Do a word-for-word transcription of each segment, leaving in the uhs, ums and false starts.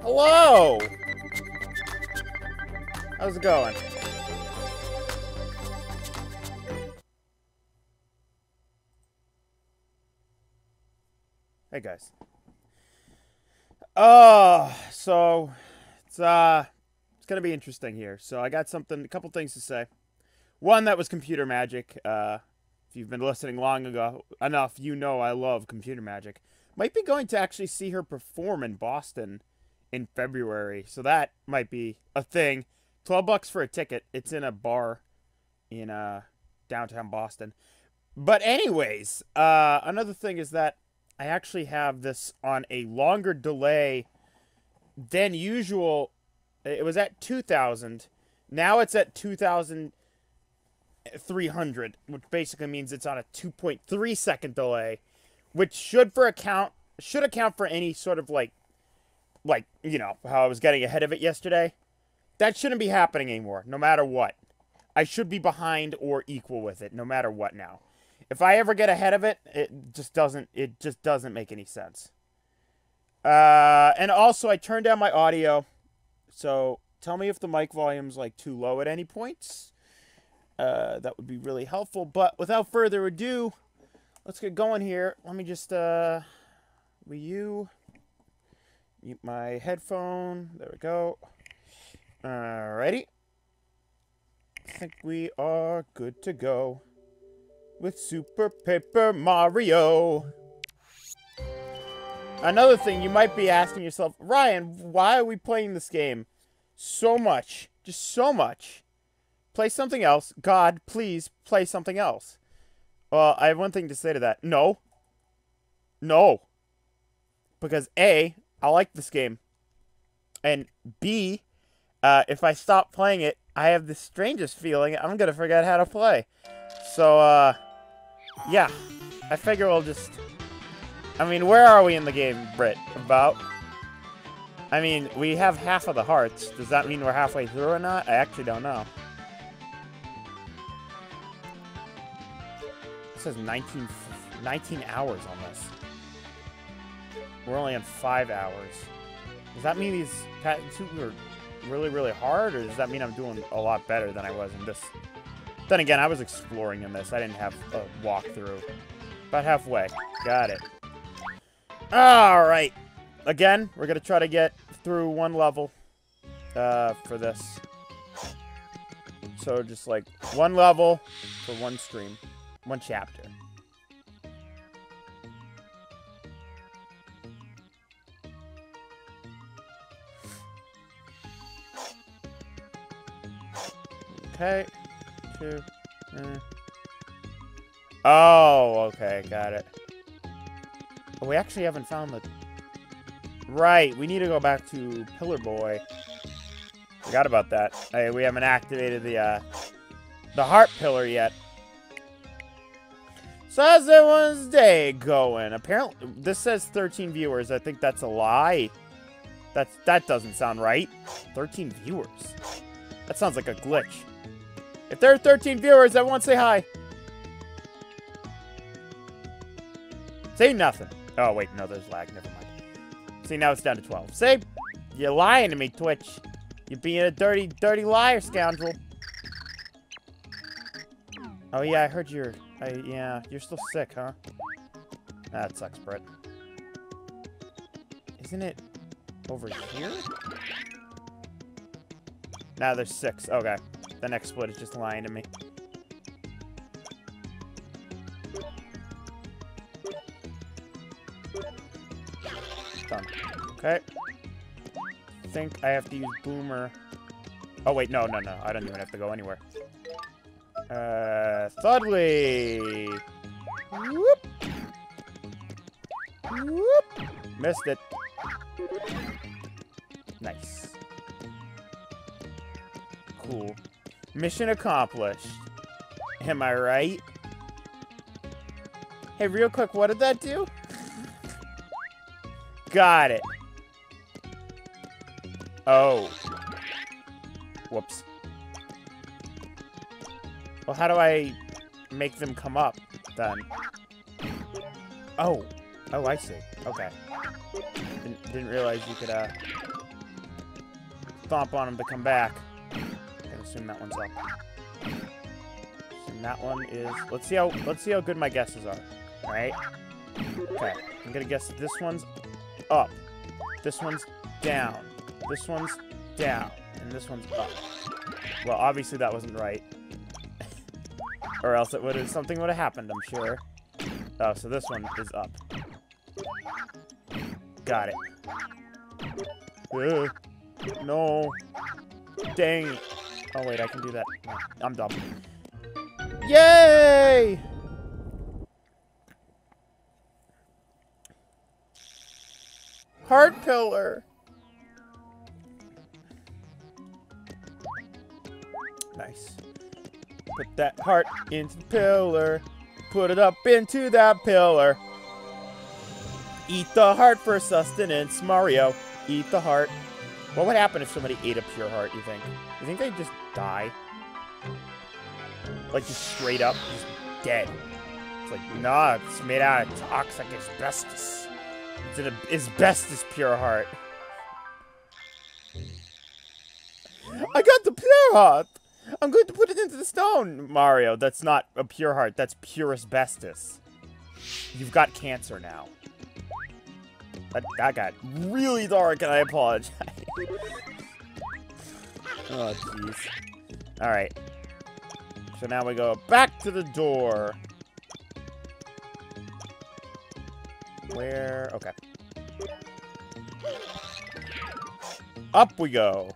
Hello! How's it going? Hey guys. Oh, so it's uh it's gonna be interesting here. So I got something a couple things to say. One, that was Computer Magic. Uh if you've been listening long ago enough, you know I love Computer Magic. Might be going to actually see her perform in Boston in February. So that might be a thing. Twelve bucks for a ticket. It's in a bar in uh downtown Boston. But anyways, uh another thing is that I actually have this on a longer delay than usual. It was at two thousand. Now it's at two thousand three hundred, which basically means it's on a two point three second delay, which should for account should account for any sort of like like, you know, how I was getting ahead of it yesterday. That shouldn't be happening anymore, no matter what. I should be behind or equal with it, no matter what now. If I ever get ahead of it, it just doesn't it just doesn't make any sense. Uh, and also, I turned down my audio, so tell me if the mic volume's like too low at any points. Uh, that would be really helpful. But without further ado, let's get going here. Let me just uh, Wii U, mute my headphone. There we go. Alrighty. I think we are good to go with Super Paper Mario. Another thing, you might be asking yourself, Ryan, why are we playing this game so much? Just so much. Play something else. God, please play something else. Well, I have one thing to say to that. No. No. Because A, I like this game. And B, uh, if I stop playing it, I have the strangest feeling I'm going to forget how to play. So, uh... yeah, I figure we'll just... I mean, where are we in the game, Britt? About? I mean, we have half of the hearts. Does that mean we're halfway through or not? I actually don't know. It says nineteen, nineteen hours on this. We're only on five hours. Does that mean these patents are really, really hard? Or does that mean I'm doing a lot better than I was in this? Then again, I was exploring in this. I didn't have a walkthrough. About halfway. Got it. Alright. Again, we're going to try to get through one level uh, for this. So just like one level for one stream. One chapter. Okay. Two. Uh. Oh, okay, got it. Oh, we actually haven't found the... Right, we need to go back to Pillar Boy. Forgot about that. Hey, we haven't activated the, uh... the heart pillar yet. So how's everyone's day going? Apparently, this says thirteen viewers. I think that's a lie. That's, that doesn't sound right. thirteen viewers. That sounds like a glitch. If there are thirteen viewers, everyone say hi. Say nothing. Oh, wait, no, there's lag. Never mind. See, now it's down to twelve. Say, you're lying to me, Twitch. You're being a dirty, dirty liar, scoundrel. Oh, yeah, I heard you're... I, yeah, you're still sick, huh? That sucks, Brett. Isn't it over here? Nah, there's six. Okay. The next split is just lying to me. Done. Okay. I think I have to use Boomer. Oh, wait. No, no, no. I don't even have to go anywhere. Uh, Thudley! Whoop! Whoop! Missed it. Nice. Cool. Mission accomplished. Am I right? Hey, real quick, what did that do? Got it. Oh. Whoops. Well, how do I make them come up, then? Oh. Oh, I see. Okay. Didn't, didn't realize you could, uh... stomp on him to come back. I'm gonna assume that one's up. And that one is. Let's see how. Let's see how good my guesses are. All right. Okay. I'm gonna guess that this one's up. This one's down. This one's down. And this one's up. Well, obviously that wasn't right. Or else it would have something would have happened, I'm sure. Oh, so this one is up. Got it. Ugh. No. Dang. Oh wait, I can do that. No, I'm dumb. Yay! Heart pillar. Nice. Put that heart into the pillar. Put it up into that pillar. Eat the heart for sustenance, Mario. Eat the heart. What would happen if somebody ate a pure heart, you think? You think they'd just die? Like, just straight up, just dead. It's like, nah, it's made out of toxic asbestos. It's an asbestos pure heart. I got the pure heart! I'm going to put it into the stone! Mario, that's not a pure heart, that's pure asbestos. You've got cancer now. That, that got really dark, and I apologize. Oh, jeez. Alright. So now we go back to the door. Where? Okay. Up we go.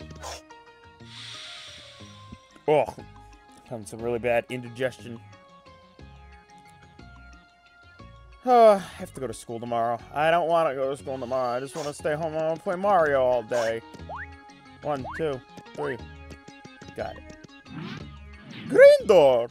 Oh, having some really bad indigestion. Oh, I have to go to school tomorrow. I don't want to go to school tomorrow. I just want to stay home and play Mario all day. One, two, three. Got it. Green door!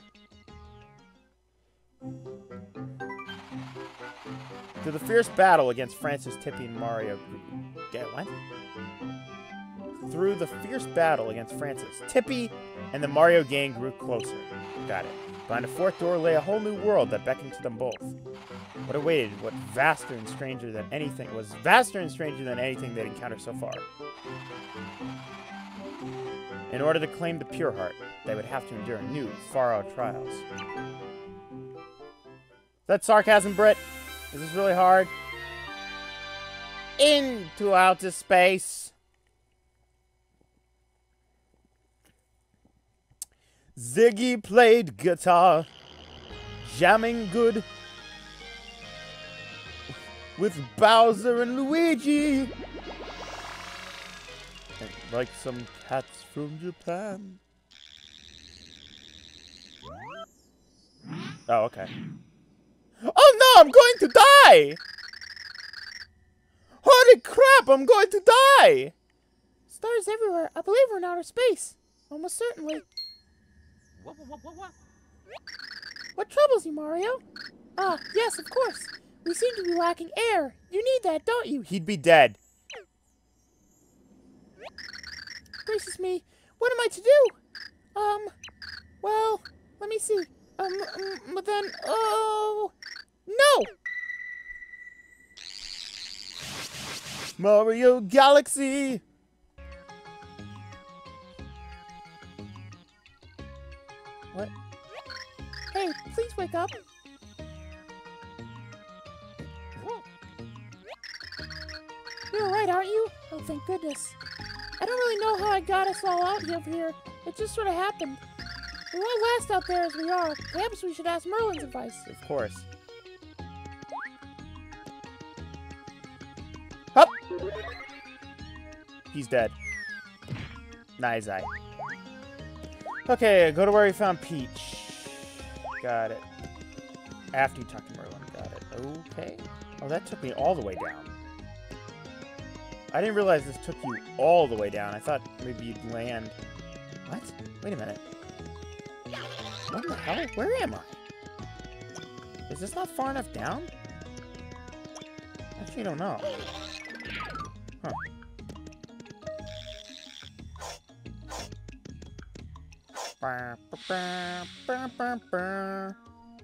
To the fierce battle against Francis, Tippy, and Mario. Get what? Through the fierce battle against Francis, Tippy and the Mario gang grew closer. Got it. Behind a fourth door lay a whole new world that beckoned to them both. What awaited, what vaster and stranger than anything, was vaster and stranger than anything they'd encountered so far. In order to claim the pure heart, they would have to endure new, far-out trials. Is that sarcasm, Britt? Is this really hard? Into outer space. Ziggy played guitar, jamming good with Bowser and Luigi. Like some cats from Japan. Oh, okay. Oh no, I'm going to die! Holy crap, I'm going to die! Stars everywhere. I believe we're in outer space. Almost certainly. What, what, what, what? What troubles you, Mario? Ah, yes, of course. We seem to be lacking air. You need that, don't you? He'd be dead. Gracious me. What am I to do? Um, well, let me see. Um, um but then, oh, no! Mario Galaxy! What? Hey, please wake up. You're alright, aren't you? Oh, thank goodness. I don't really know how I got us all out of here. It just sort of happened. We won't last out there as we are. Perhaps we should ask Merlin's advice. Of course. Up! He's dead. Nice eye. Okay, go to where we found Peach. Got it. After you talk to Merlin. Got it. Okay. Oh, that took me all the way down. I didn't realize this took you all the way down. I thought maybe you'd land... What? Wait a minute. What the hell? Where am I? Is this not far enough down? Actually, I don't know. Huh. Bah, bah, bah, bah, bah, bah.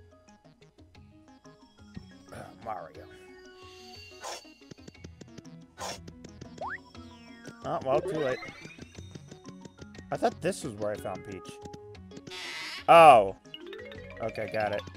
Uh, Mario. Oh, well, too late. I thought this was where I found Peach. Oh. Okay, got it.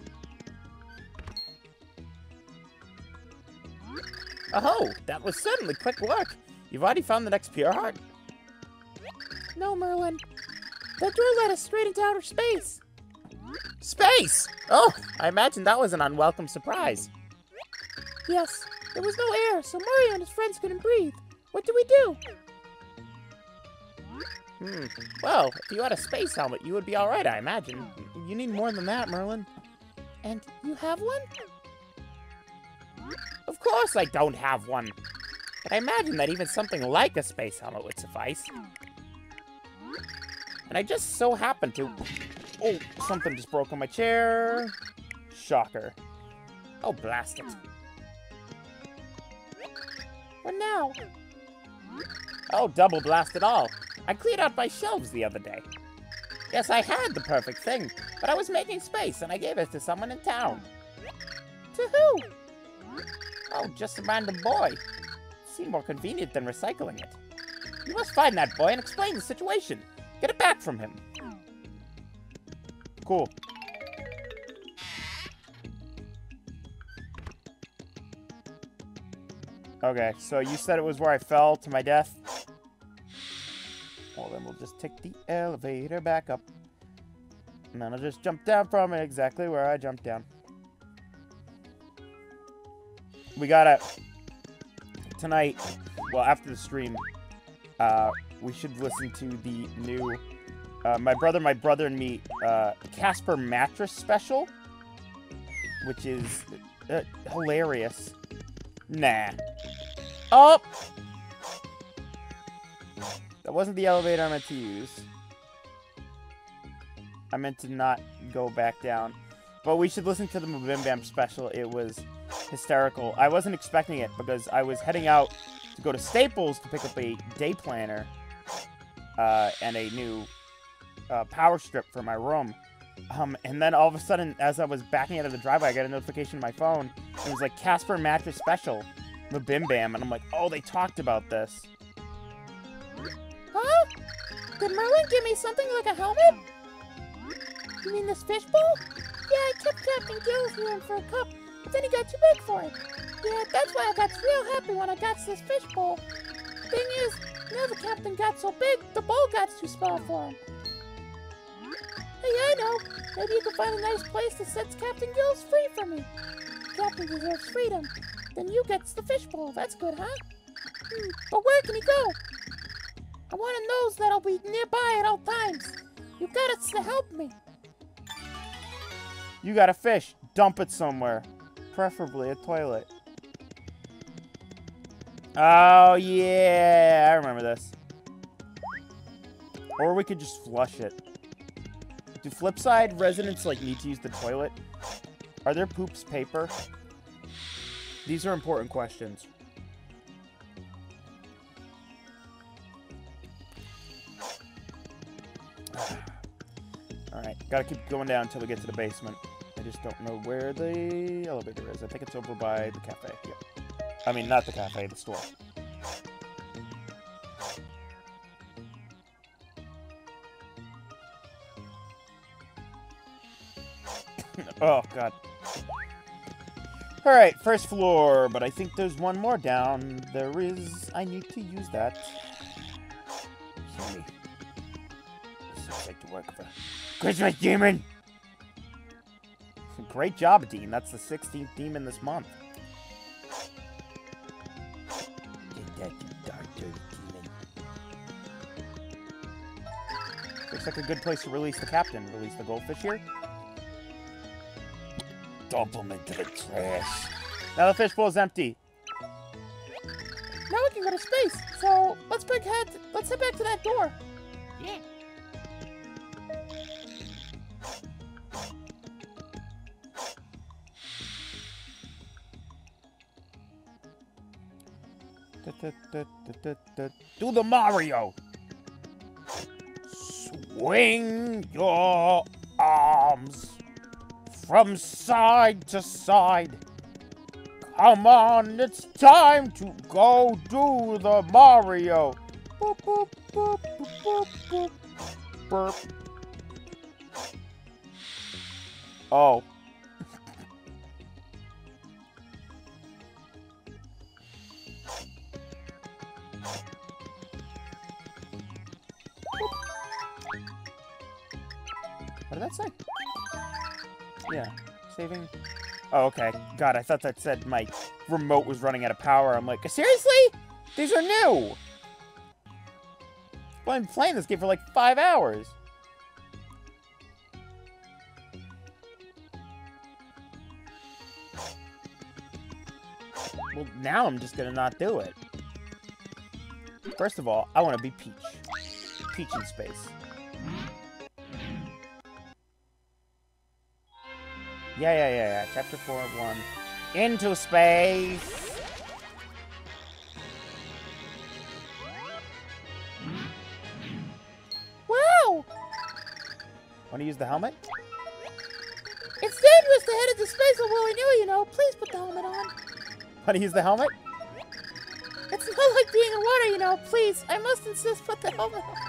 Oh, that was certainly quick work. You've already found the next Pure Heart? No, Merlin. That door led us straight into outer space. Space! Oh, I imagine that was an unwelcome surprise. Yes, there was no air, so Mario and his friends couldn't breathe. What do we do? Hmm. Well, if you had a space helmet, you would be alright, I imagine. You need more than that, Merlin. And you have one? Of course I don't have one. But I imagine that even something like a space helmet would suffice. And I just so happen to... Oh, something just broke on my chair. Shocker. Oh, blast it. What now? Oh, double blast it all. I cleared out my shelves the other day. Yes, I had the perfect thing, but I was making space and I gave it to someone in town. To who? Oh, just a random boy. Seemed more convenient than recycling it. You must find that boy and explain the situation. Get it back from him. Cool. Okay, so you said it was where I fell to my death? Well, then we'll just take the elevator back up. And then I'll just jump down from it exactly where I jumped down. We gotta... Tonight, well, after the stream, uh, we should listen to the new... Uh, My Brother, My Brother and Me uh, Casper Mattress Special. Which is uh, hilarious. Nah. Oh! That wasn't the elevator I meant to use. I meant to not go back down. But we should listen to the Bim Bam special. It was hysterical. I wasn't expecting it because I was heading out to go to Staples to pick up a day planner uh, and a new uh, power strip for my room. Um, and then all of a sudden, as I was backing out of the driveway, I got a notification on my phone. It was like Casper Mattress Special, the Bim Bam, and I'm like, oh, they talked about this. Huh? Did Merlin give me something like a helmet? You mean this fishbowl? Yeah, I kept Captain Gills here for a cup, but then he got too big for it. Yeah, that's why I got real happy when I got this fishbowl. Thing is, now the captain got so big, the bowl got too small for him. Hey, I know. Maybe you can find a nice place that sets Captain Gills free for me. Captain deserves freedom. Then you gets the fishbowl. That's good, huh? Hmm, but where can he go? I want a nose that'll be nearby at all times. You got it to help me. You got a fish. Dump it somewhere. Preferably a toilet. Oh, yeah. I remember this. Or we could just flush it. Do Flipside residents, like, need to use the toilet? Are their poops paper? These are important questions. Alright, gotta keep going down until we get to the basement. I just don't know where the elevator is. I think it's over by the cafe. Yep. I mean, not the cafe, the store. Oh, God. Alright, first floor, but I think there's one more down. There is... I need to use that. Sorry. This is like to work for Christmas Demon! Great job, Dean. That's the sixteenth demon this month. Get that, you dark, dirty demon. Looks like a good place to release the captain. Release the goldfish here. Dump them into the trash. Now the fishbowl is empty. Now we can go to space. So let's back head. Let's head back to that door. Yeah. Da, da, da, da, da. Do the Mario. Swing your arms from side to side. Come on, it's time to go do the Mario. Boop, boop, boop, boop, boop, boop. Burp. Oh. What did that say? Yeah, saving. Oh, okay. God, I thought that said my remote was running out of power. I'm like, seriously? These are new! Well, I've been playing this game for like five hours. Well, now I'm just gonna not do it. First of all, I want to be Peach. Peach in space. Yeah, yeah, yeah, yeah. Chapter four, one. Into space! Wow! Want to use the helmet? It's dangerous to head into space so willy-nilly, you know. Please put the helmet on. Want to use the helmet? It's not like being in water, you know. Please, I must insist, put the helmet on.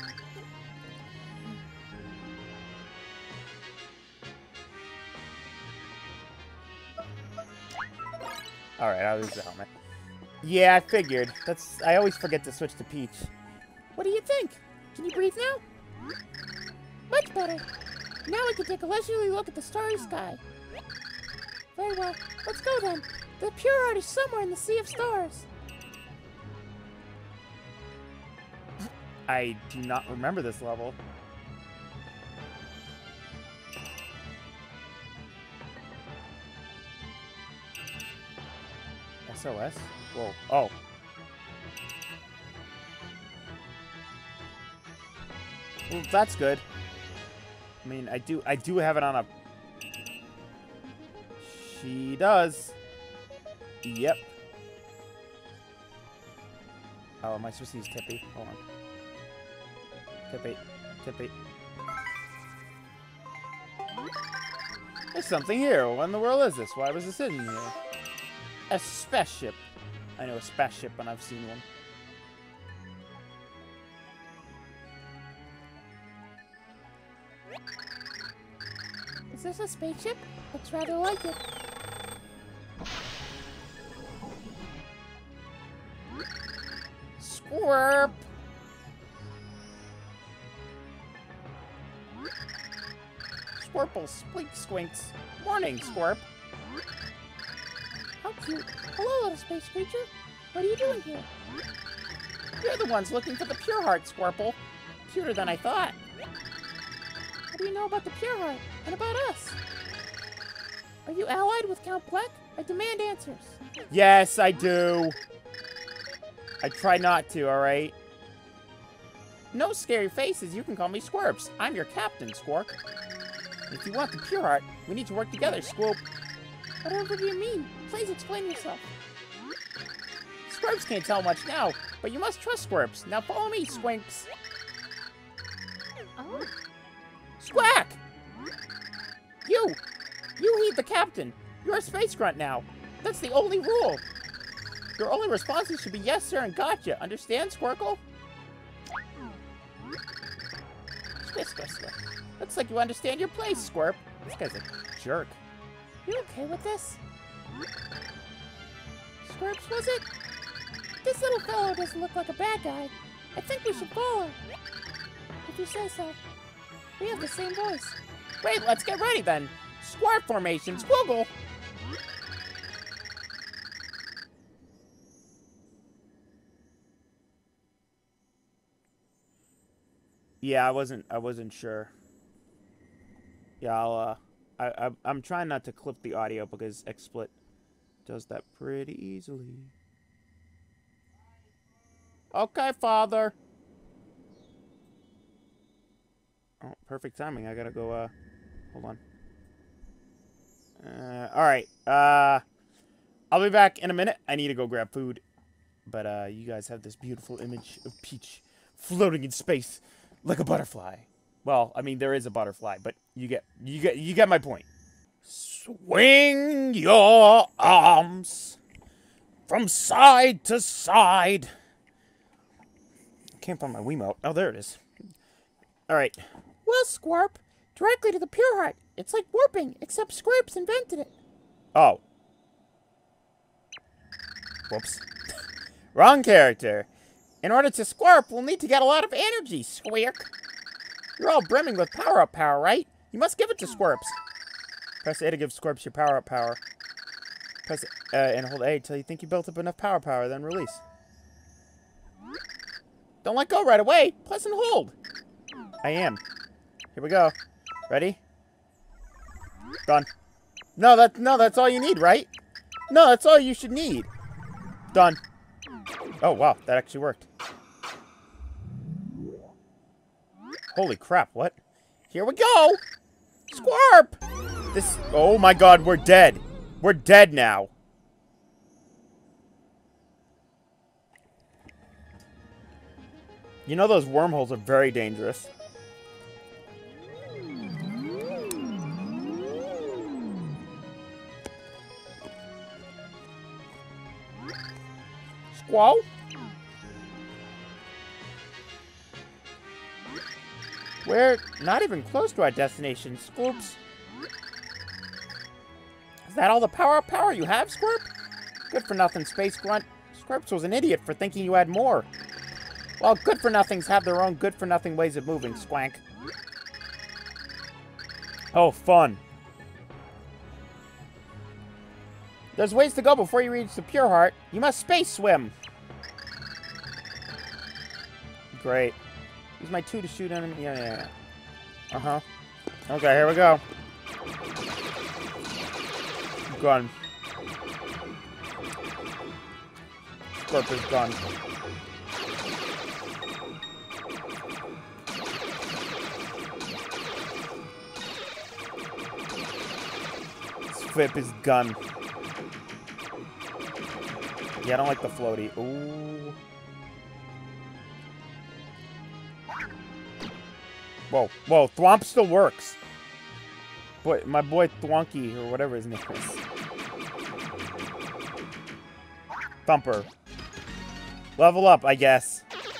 Alright, I'll use the helmet. Yeah, I figured. That's. I always forget to switch to Peach. What do you think? Can you breathe now? Much better. Now we can take a leisurely look at the starry sky. Very well. Let's go then. The pure heart is somewhere in the sea of stars. I do not remember this level. S O S? Whoa. Oh. Well, that's good. I mean, I do I do have it on a... She does. Yep. Oh, am I supposed to use Tippy? Hold on. Tippy. Tippy. There's something here. What in the world is this? Why was this in here? A spaceship. I know a spaceship when I've seen one. Is this a spaceship? Looks rather like it. Squirp! Squirple, squeak, squinks. Morning, Squirp. How cute. Hello, little space creature. What are you doing here? You're the ones looking for the pure heart, Squirple. Cuter than I thought. What do you know about the pure heart? And about us? Are you allied with Count Bleck? I demand answers. Yes, I do. I try not to, alright? No scary faces, you can call me Squirps. I'm your captain, Squirk. If you want the pure heart, we need to work together, Squoop. Whatever do you mean? Please explain yourself. Squirps can't tell much now, but you must trust Squirps. Now follow me, Squinks. Oh. Squack! You! You heed the captain. You're a space grunt now. That's the only rule. Your only responses should be yes, sir, and gotcha. Understand, Squircle? Squish, squish, squish. Looks like you understand your place, Squirp. This guy's a jerk. You okay with this? Squirps, was it? This little fellow doesn't look like a bad guy. I think we should follow. If you say so. We have the same voice. Wait, let's get ready then. Squarp formation, squiggle. Yeah, I wasn't. I wasn't sure. Yeah, I'll. Uh, I, I I'm trying not to clip the audio because XSplit does that pretty easily. Okay, Father. Oh, perfect timing. I gotta go. Uh, hold on. Uh, all right. Uh, I'll be back in a minute. I need to go grab food. But uh, you guys have this beautiful image of Peach floating in space like a butterfly. Well, I mean there is a butterfly, but you get you get you get my point. Swing your arms from side to side. Can't find my Wiimote. Oh, there it is. Alright. Well, Squarp, directly to the Pure Heart. It's like warping, except Squirps invented it. Oh. Whoops. Wrong character. In order to Squarp, we'll need to get a lot of energy, Squirk. You're all brimming with power-up power, right? You must give it to Squirps. Press A to give Squirps your power-up power. Press uh, and hold A till you think you built up enough power power, then release. Don't let go right away. Press and hold. I am. Here we go. Ready? Done. No, that no, that's all you need, right? No, that's all you should need. Done. Oh, wow. That actually worked. Holy crap, what? Here we go! Squarp! This... Oh my god, we're dead. We're dead now. You know those wormholes are very dangerous. Squall? We're not even close to our destination, Scoops. Is that all the power power you have, Squirp? Good for nothing, Space Grunt. Squirps was an idiot for thinking you had more. Well, good for nothings have their own good for nothing ways of moving, Squank. Oh, fun. There's ways to go before you reach the Pure Heart. You must space swim. Great. Use my two to shoot enemy. Yeah, yeah, yeah. Uh-huh. Okay, here we go. Gun. Scorpion's gun. Flip his gun. Yeah, I don't like the floaty. Ooh. Whoa, whoa, Thwomp still works. Boy, my boy Thwonky, or whatever his name is. Thumper. Level up, I guess.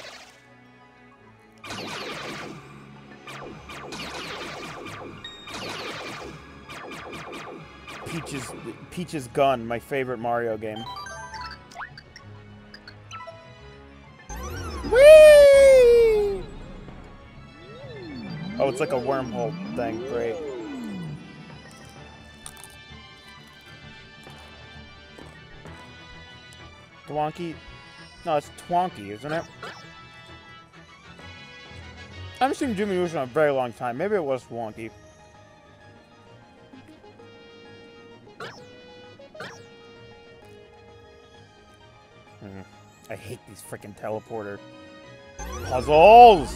Peach's, Peach's gun, my favorite Mario game. Whee! Oh, it's like a wormhole thing. Great. Twonky? No, it's Twonky, isn't it? I haven't seen Jimmy Neutron in a very long time. Maybe it was Twonky. Hmm. I hate these freaking teleporter puzzles!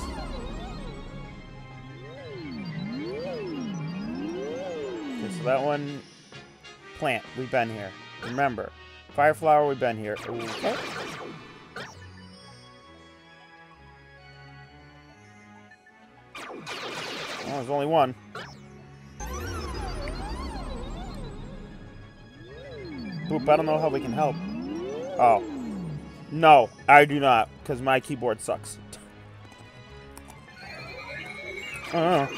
Okay, so that one... Plant, we've been here. Remember. Fire flower, we've been here. Okay. Oh, there's only one. Boop, I don't know how we can help. Oh. No, I do not, because my keyboard sucks. I don't know.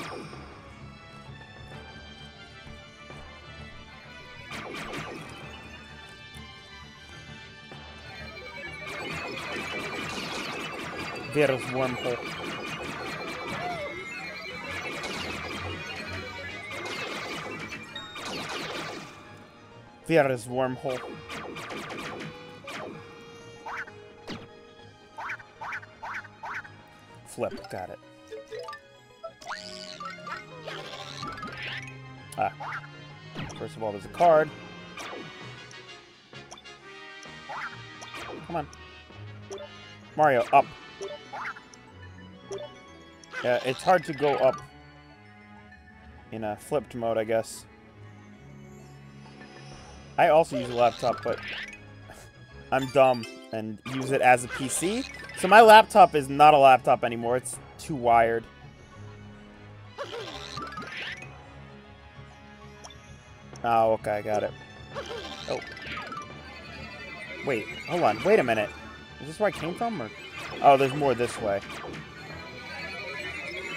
There's wormhole. There is wormhole. Flip, got it. Ah. First of all, there's a card. Come on. Mario, up. Yeah, it's hard to go up in a flipped mode, I guess. I also use a laptop, but I'm dumb and use it as a P C. So my laptop is not a laptop anymore. It's too wired. Oh, okay, I got it. Oh. Wait, hold on. Wait a minute. Is this where I came from? Or... Oh, there's more this way.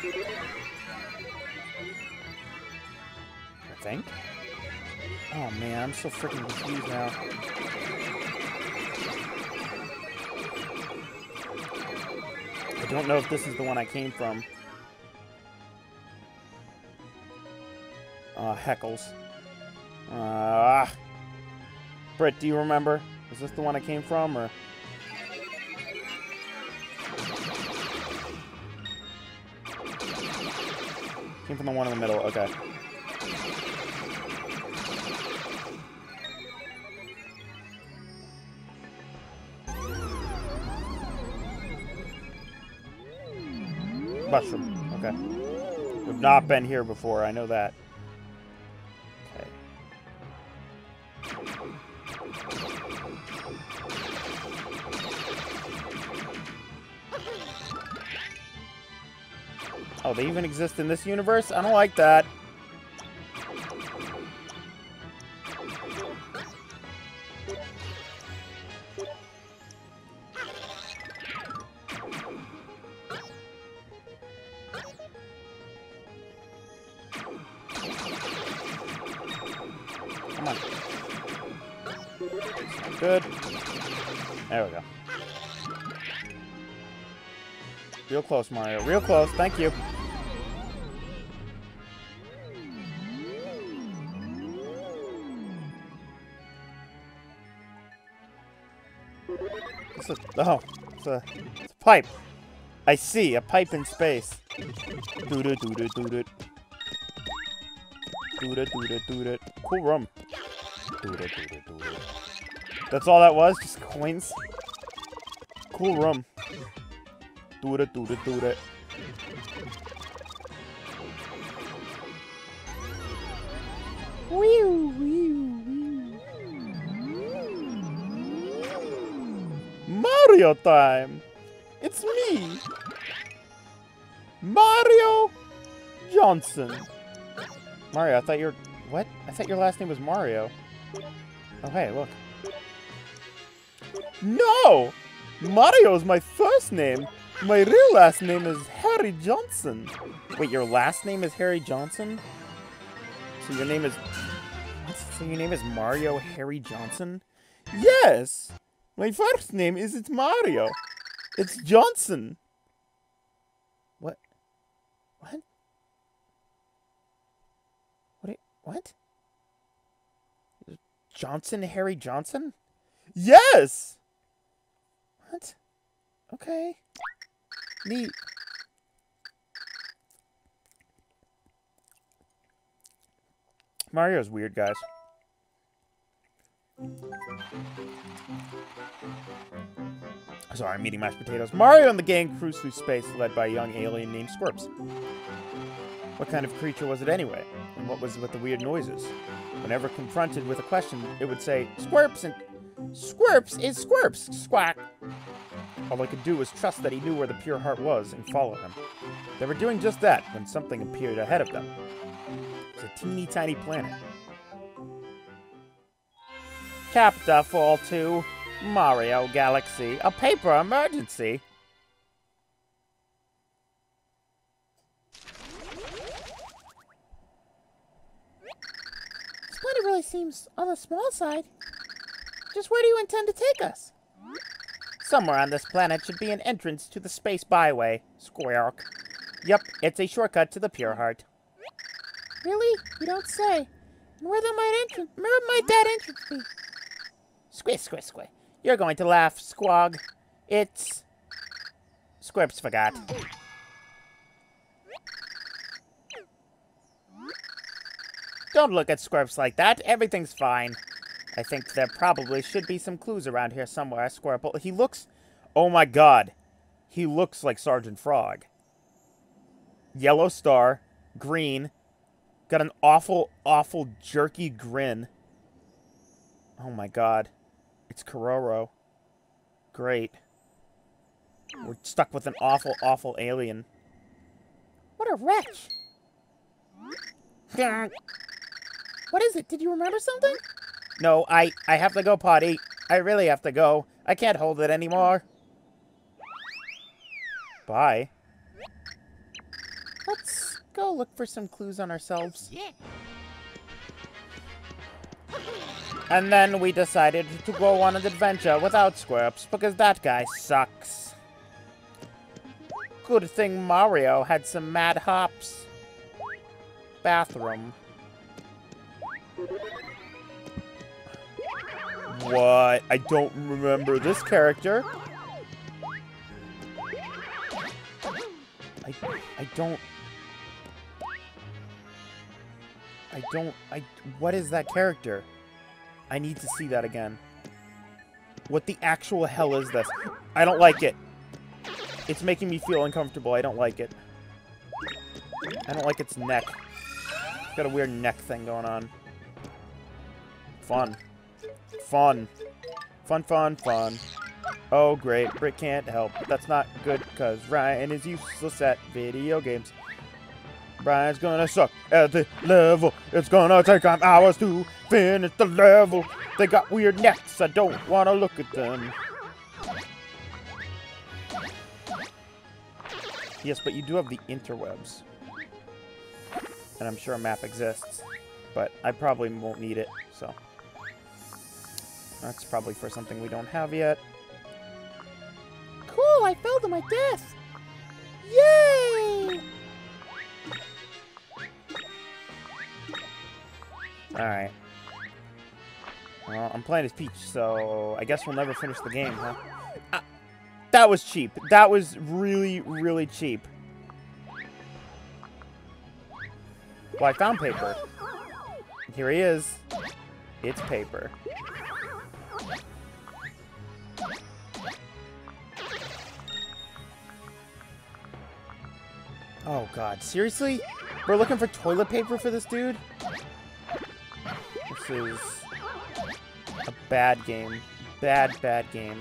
think. Oh man, I'm so freaking confused now. I don't know if this is the one I came from. Uh, Heckles. Ah. Uh, Britt, do you remember? Is this the one I came from, or? Came from the one in the middle, okay. Mushroom, okay. We've not been here before, I know that. Okay. Oh, they even exist in this universe? I don't like that. Come on. Good. There we go. Real close, Mario. Real close. Thank you. It's a, oh, it's a, it's a pipe. I see, a pipe in space. Doot it, doot it, doot it. Doot it, doot it, doot it. Cool room. Doot it, doot it, doot it. That's all that was? Just coins? Cool room. Doot it, doot it, doot it. Wee wee Mario time! It's me! Mario Johnson. Mario, I thought your... What? I thought your last name was Mario. Oh, hey, look. No! Mario's my first name. My real last name is Harry Johnson. Wait, your last name is Harry Johnson? So your name is... What? So your name is Mario Harry Johnson? Yes! My first name isn't Mario. It's Johnson. What? What? What? What? Johnson Harry Johnson? Yes! What? Okay. Neat. Mario's weird, guys. Sorry, I'm eating mashed potatoes. Mario and the gang cruise through space, led by a young alien named Squirps. What kind of creature was it anyway? And what was with the weird noises? Whenever confronted with a question, it would say, Squirps, and Squirps is Squirps, squawk. All I could do was trust that he knew where the pure heart was and follow him. They were doing just that when something appeared ahead of them. It was a teeny tiny planet. Chapter Fall two, Mario Galaxy, a paper emergency. This planet really seems on the small side. Just where do you intend to take us? Somewhere on this planet should be an entrance to the space byway, Squark. Yep, it's a shortcut to the pure heart. Really? You don't say. And where that might entrance? Where might that entrance be? Squish, squish, squish. You're going to laugh, Squog. It's... Squirps forgot. Don't look at Squirps like that. Everything's fine. I think there probably should be some clues around here somewhere, Squirple. He looks... Oh my god. He looks like Sergeant Frog. Yellow star. Green. Got an awful, awful jerky grin. Oh my god. It's Kororo. Great. We're stuck with an awful, awful alien. What a wretch. What is it? Did you remember something? No, I, I have to go potty. I really have to go. I can't hold it anymore. Bye. Let's go look for some clues on ourselves. Yeah. And then we decided to go on an adventure without Squirps, because that guy sucks. Good thing Mario had some mad hops. Bathroom. What? I don't remember this character. I, I don't... I don't... I... What is that character? I need to see that again. What the actual hell is this? I don't like it. It's making me feel uncomfortable. I don't like it. I don't like its neck. It's got a weird neck thing going on. Fun. Fun. Fun, fun, fun. Oh, great. Brick can't help. That's not good, because Ryan is useless at video games. Brian's gonna suck at the level. It's gonna take him hours to finish the level. They got weird necks. I don't want to look at them. Yes, but you do have the interwebs. And I'm sure a map exists. But I probably won't need it, so. That's probably for something we don't have yet. Cool, I fell to my death. Yay! Alright. Well, I'm playing as Peach, so I guess we'll never finish the game, huh? Ah, that was cheap. That was really, really cheap. Well, I found paper. Here he is. It's paper. Oh, God. Seriously? We're looking for toilet paper for this dude? This is a bad game. Bad, bad game.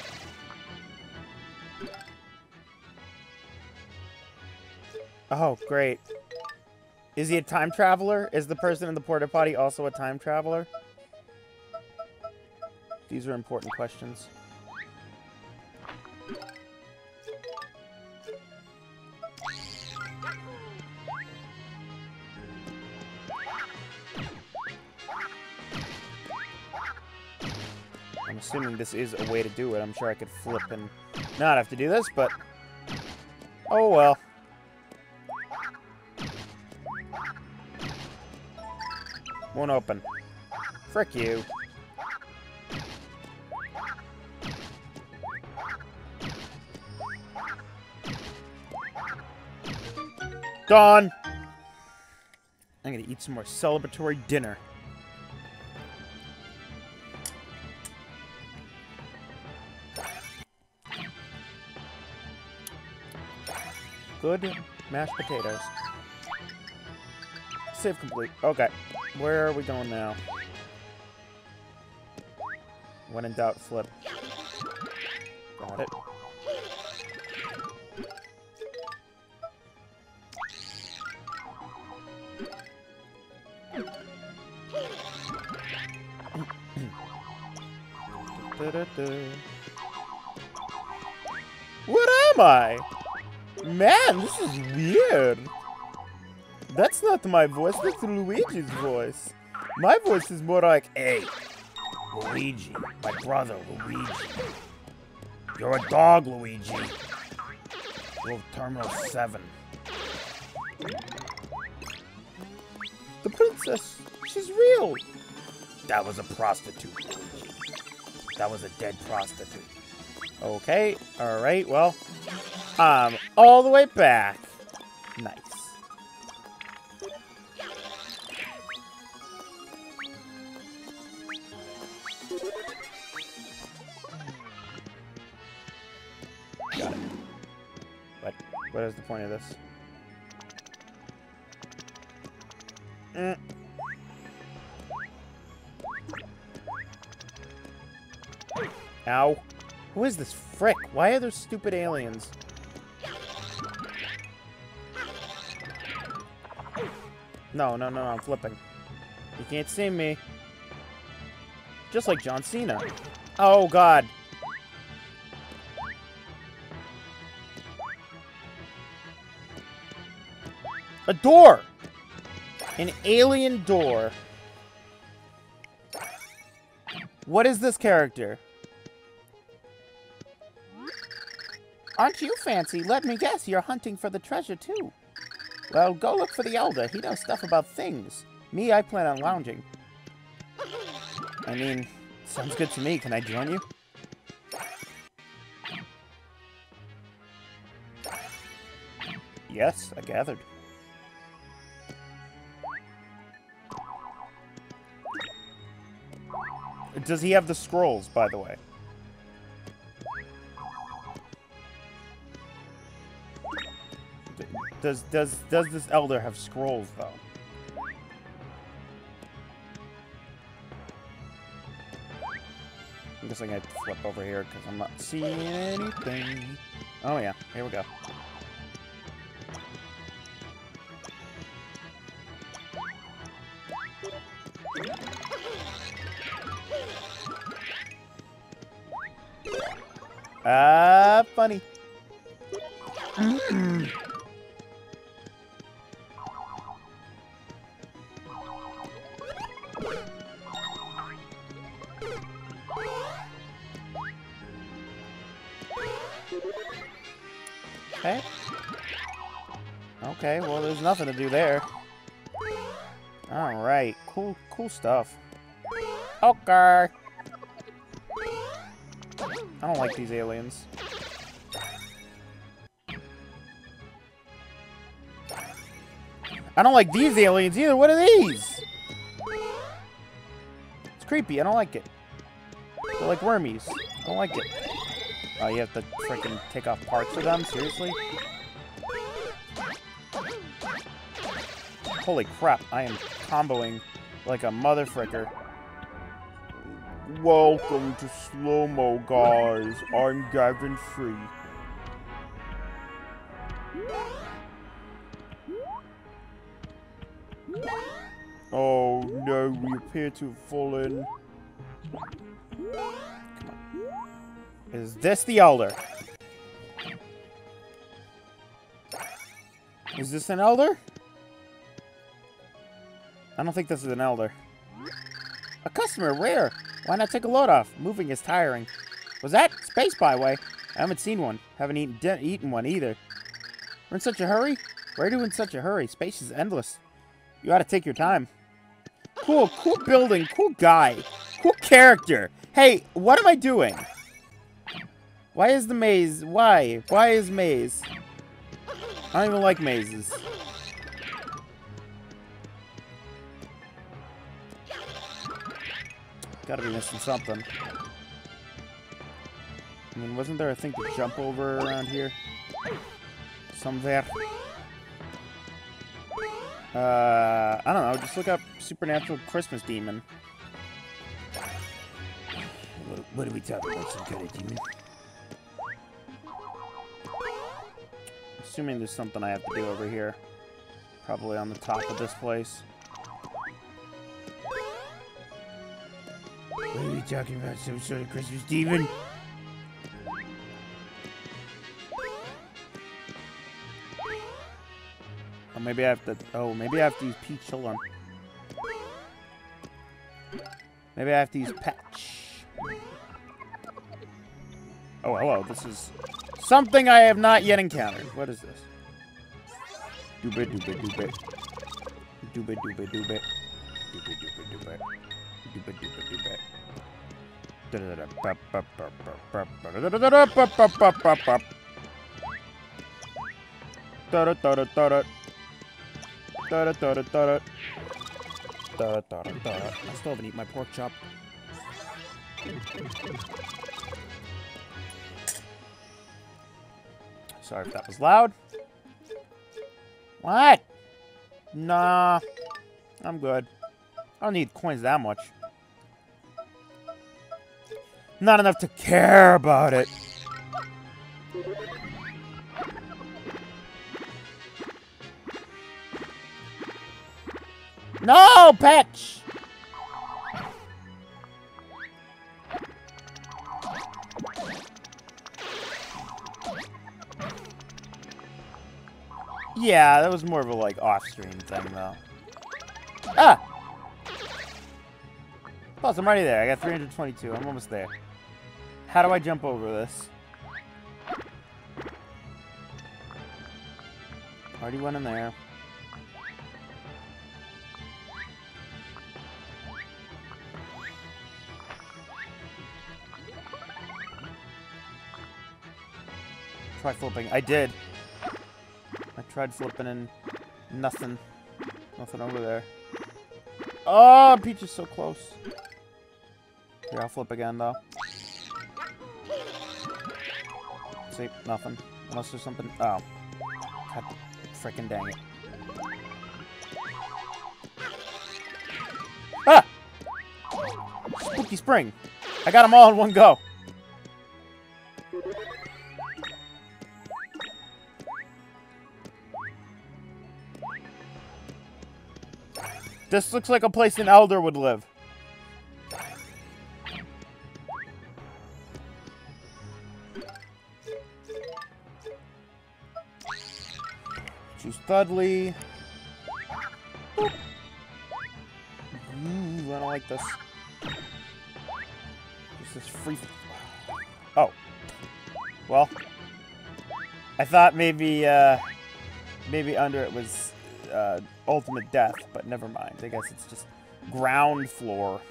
Oh, great. Is he a time traveler? Is the person in the porta potty also a time traveler? These are important questions. I'm assuming this is a way to do it. I'm sure I could flip and not have to do this, but... Oh, well. Won't open. Frick you. Gone! I'm gonna eat some more celebratory dinner. Good mashed potatoes. Save complete. Okay. Where are we going now? When in doubt, flip. Got it. What am I? Man, this is weird. That's not my voice, that's Luigi's voice. My voice is more like, hey, Luigi, my brother, Luigi. You're a dog, Luigi. Go Terminal seven. The princess, she's real. That was a prostitute, Luigi. That was a dead prostitute. Okay, alright, well, I'm all the way back. Nice. Got it. What? What is the point of this? Mm. Ow. Who is this frick? Why are there stupid aliens? No, no, no, no, I'm flipping. You can't see me. Just like John Cena. Oh, God. A door! An alien door. What is this character? Aren't you fancy? Let me guess, you're hunting for the treasure too. Well, go look for the Elder. He knows stuff about things. Me, I plan on lounging. I mean, sounds good to me. Can I join you? Yes, I gathered. Does he have the scrolls, by the way? D- Does does does this elder have scrolls though? I'm guessing I have to flip over here because I'm not seeing anything. Oh yeah, here we go. Ah, funny. Okay. Okay, well, there's nothing to do there. Alright, cool, cool stuff. Okay. I don't like these aliens. I don't like these aliens either. What are these? It's creepy. I don't like it. They're like wormies. I don't like it. Oh, you have to freaking take off parts of them? Seriously? Holy crap. I am comboing like a mother fricker. Welcome to Slow-Mo, guys. I'm Gavin Free. Oh no, we appear to have fallen. Come on. Is this the Elder? Is this an Elder? I don't think this is an Elder. A customer, rare. Why not take a load off? Moving is tiring. Was that Space Byway? I haven't seen one. Haven't eaten, eaten one either. We're in such a hurry? Where are you in such a hurry? Space is endless. You ought to take your time. Cool, cool building, cool guy. Cool character. Hey, what am I doing? Why is the maze? Why? Why is maze? I don't even like mazes. Gotta be missing something. I mean, wasn't there a thing to jump over around here? Somewhere. Uh, I don't know. Just look up Supernatural Christmas Demon. What, what are we talking about? Some kind of demon? Assuming there's something I have to do over here. Probably on the top of this place. What are we talking about? Some sort of Christmas demon? Or maybe I have to... Oh, maybe I have to use Peach. Hold on. Maybe I have to use Patch. Oh, hello. This is something I have not yet encountered. What is this? Doobit, doobit, doobit. Doobit, doobit, doobit. Doobit, doobit, doobit. Doobit, doobit, doobit. I still haven't eaten my pork chop. Sorry if that was loud. What? Nah. I'm good. I don't need coins that much. Not enough to care about it. No, Patch! Yeah, that was more of a, like, off-screen thing, though. Ah! Plus, I'm already there. I got three hundred twenty-two. I'm almost there. How do I jump over this? Already went in there. Try flipping. I did. I tried flipping and nothing. Nothing over there. Oh, Peach is so close. Here, I'll flip again, though. See, nothing. Unless there's something... Oh. God frickin' dang it. Ah! Spooky Spring. I got them all in one go. This looks like a place an elder would live. Choose Thudley. Boop. Ooh, I don't like this. This is free. Oh. Well. I thought maybe, uh, maybe under it was, uh, ultimate death, but never mind. I guess it's just ground floor.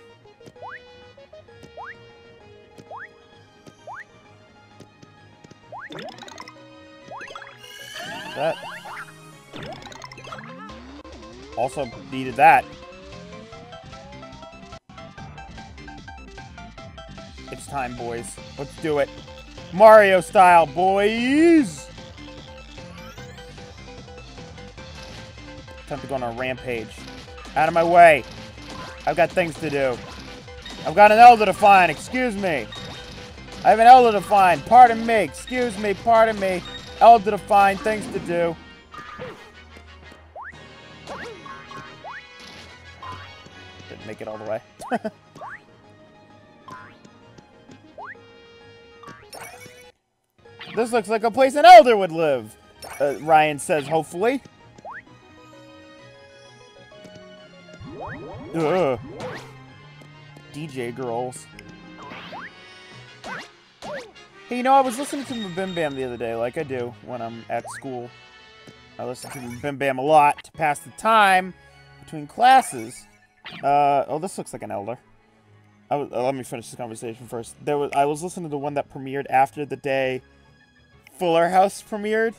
That. Also needed that. It's time, boys. Let's do it. Mario style, boys! Time to go on a rampage. Out of my way. I've got things to do. I've got an elder to find. Excuse me. I have an elder to find. Pardon me. Excuse me. Pardon me. Elder to find. Things to do. Didn't make it all the way. This looks like a place an elder would live. Uh, Ryan says, hopefully. Ugh. D J girls. Hey, you know, I was listening to Bim Bam the other day, like I do when I'm at school. I listen to Bim Bam a lot to pass the time between classes. Uh, oh, this looks like an elder. I was, uh, let me finish this conversation first. There was I was listening to the one that premiered after the day Fuller House premiered.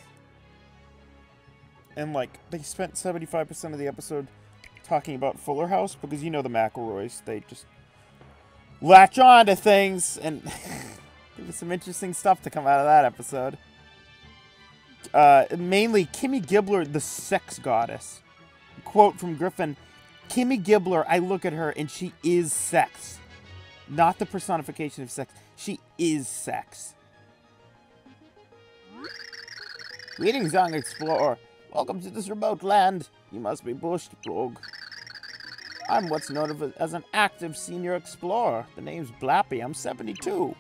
And, like, they spent seventy-five percent of the episode talking about Fuller House, because you know the McElroys, they just latch on to things, and there was some interesting stuff to come out of that episode. Uh, mainly, Kimmy Gibbler, the sex goddess. Quote from Griffin, Kimmy Gibbler, I look at her, and she is sex. Not the personification of sex. She is sex. Greetings, young explorer. Welcome to this remote land. You must be Bush Plug. I'm what's known of as an active senior explorer. The name's Blappy. I'm seventy-two.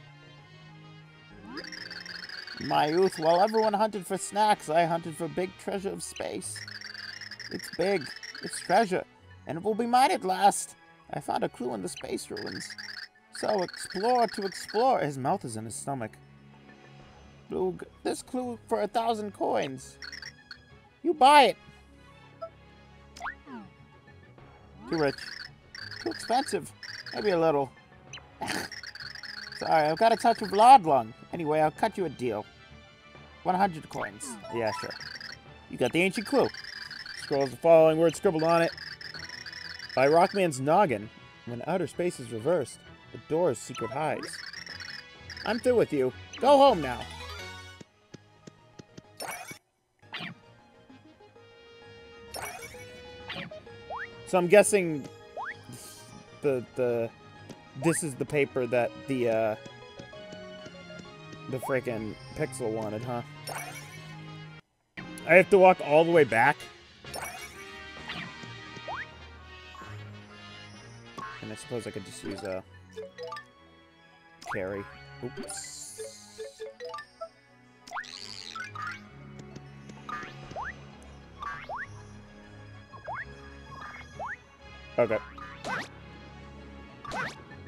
In my youth, while everyone hunted for snacks, I hunted for big treasure of space. It's big. It's treasure. And it will be mine at last. I found a clue in the space ruins. So, explore to explore. His mouth is in his stomach. Blug, this clue for a thousand coins. You buy it. Too rich. Too expensive. Maybe a little. Sorry, I've got a touch of Lodlung. Anyway, I'll cut you a deal. one hundred coins. Yeah, sure. You got the ancient clue. Scrolls the following words scribbled on it. By Rockman's noggin, when outer space is reversed, the door's secret hides. I'm through with you. Go home now. So I'm guessing the the this is the paper that the uh, the frickin' Pixel wanted, huh? I have to walk all the way back. And I suppose I could just use a carry. Oops. Okay.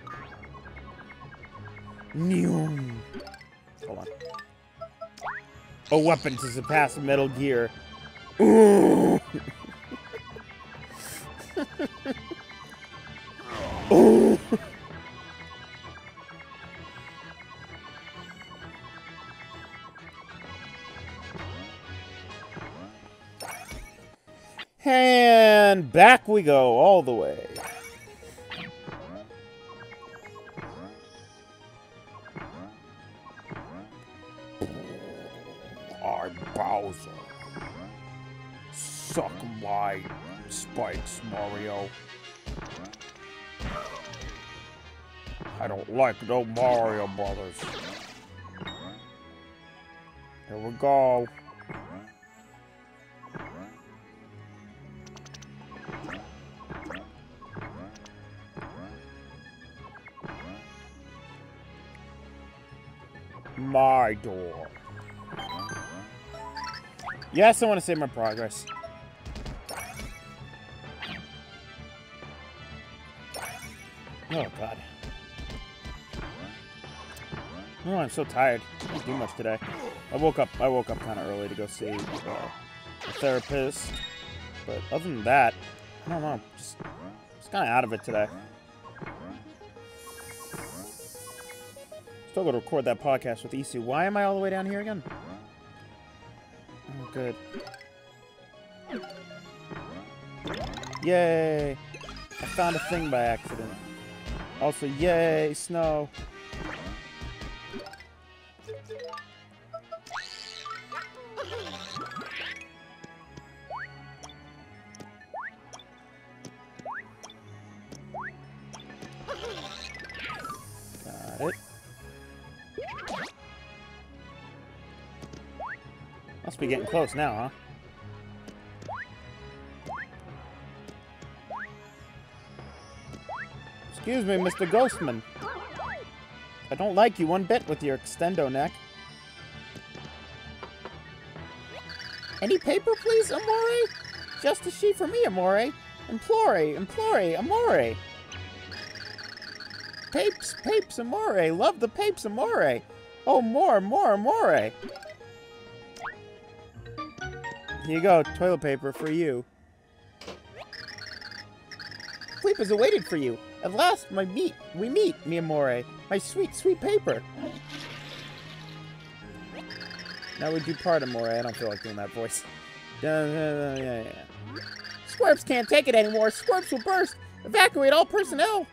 Neum. Hold on. A weapon to surpass Metal Gear. Ooh. Ooh. And back we go all the way. I'm Bowser. Suck my spikes, Mario. I don't like no Mario Brothers. Here we go. My door. Yes, I want to save my progress. Oh, God. Oh, I'm so tired. I didn't do much today. I woke up I woke up kind of early to go see uh, a therapist. But other than that, I don't know. Just, just kind of out of it today. Still got to record that podcast with Isu. Why am I all the way down here again? Oh, good. Yay! I found a thing by accident. Also, yay, snow. Got it. Must be getting close now, huh? Excuse me, Mister Ghostman. I don't like you one bit with your extendo neck. Any paper, please, Amore? Just a sheet for me, Amore. Implore, implore, Amore. Papes, papes, Amore. Love the papes, Amore. Oh, more, more, Amore. Here you go, toilet paper for you. Sleep has awaited for you. At last, my meet, we meet, mi amore. My sweet, sweet paper. Now would you part, Amore? I don't feel like doing that voice. Yeah, yeah, yeah, yeah. Squirps can't take it anymore. Squirps will burst. Evacuate all personnel.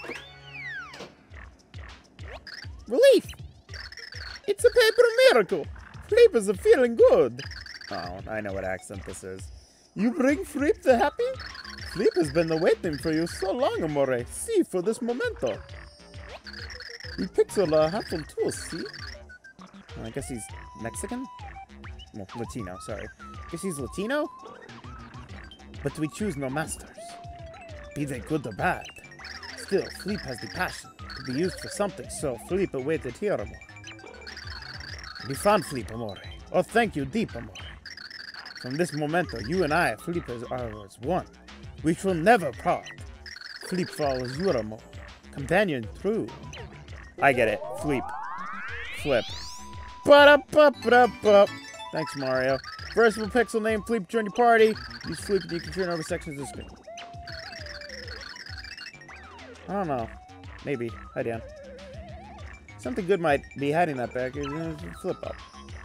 Relief. It's a paper miracle. Fleep is feeling good. Oh, I know what accent this is. You bring Fleep the happy? Fleep has been waiting for you so long, Amore. See, for this momento. We pixel uh, handful too, see? Well, I guess he's Mexican? Well, Latino, sorry. Guess he's Latino? But we choose no masters. Be they good or bad. Still, Fleep has the passion to be used for something, so Fleep awaited here, Amore. We found Fleep, Amore. Oh, thank you, deep, Amore. From this momento, you and I, Fleep, are as one. We shall never part. Fleep follows you, Amore. Companion true. I get it. Fleep. Flip. Ba-da-ba-ba-da-ba. Thanks, Mario. Versatile pixel named Fleep join your party. Use Fleep and you can turn over sections of the screen. I don't know. Maybe. Hi, Dan. Something good might be hiding that back. Flip up.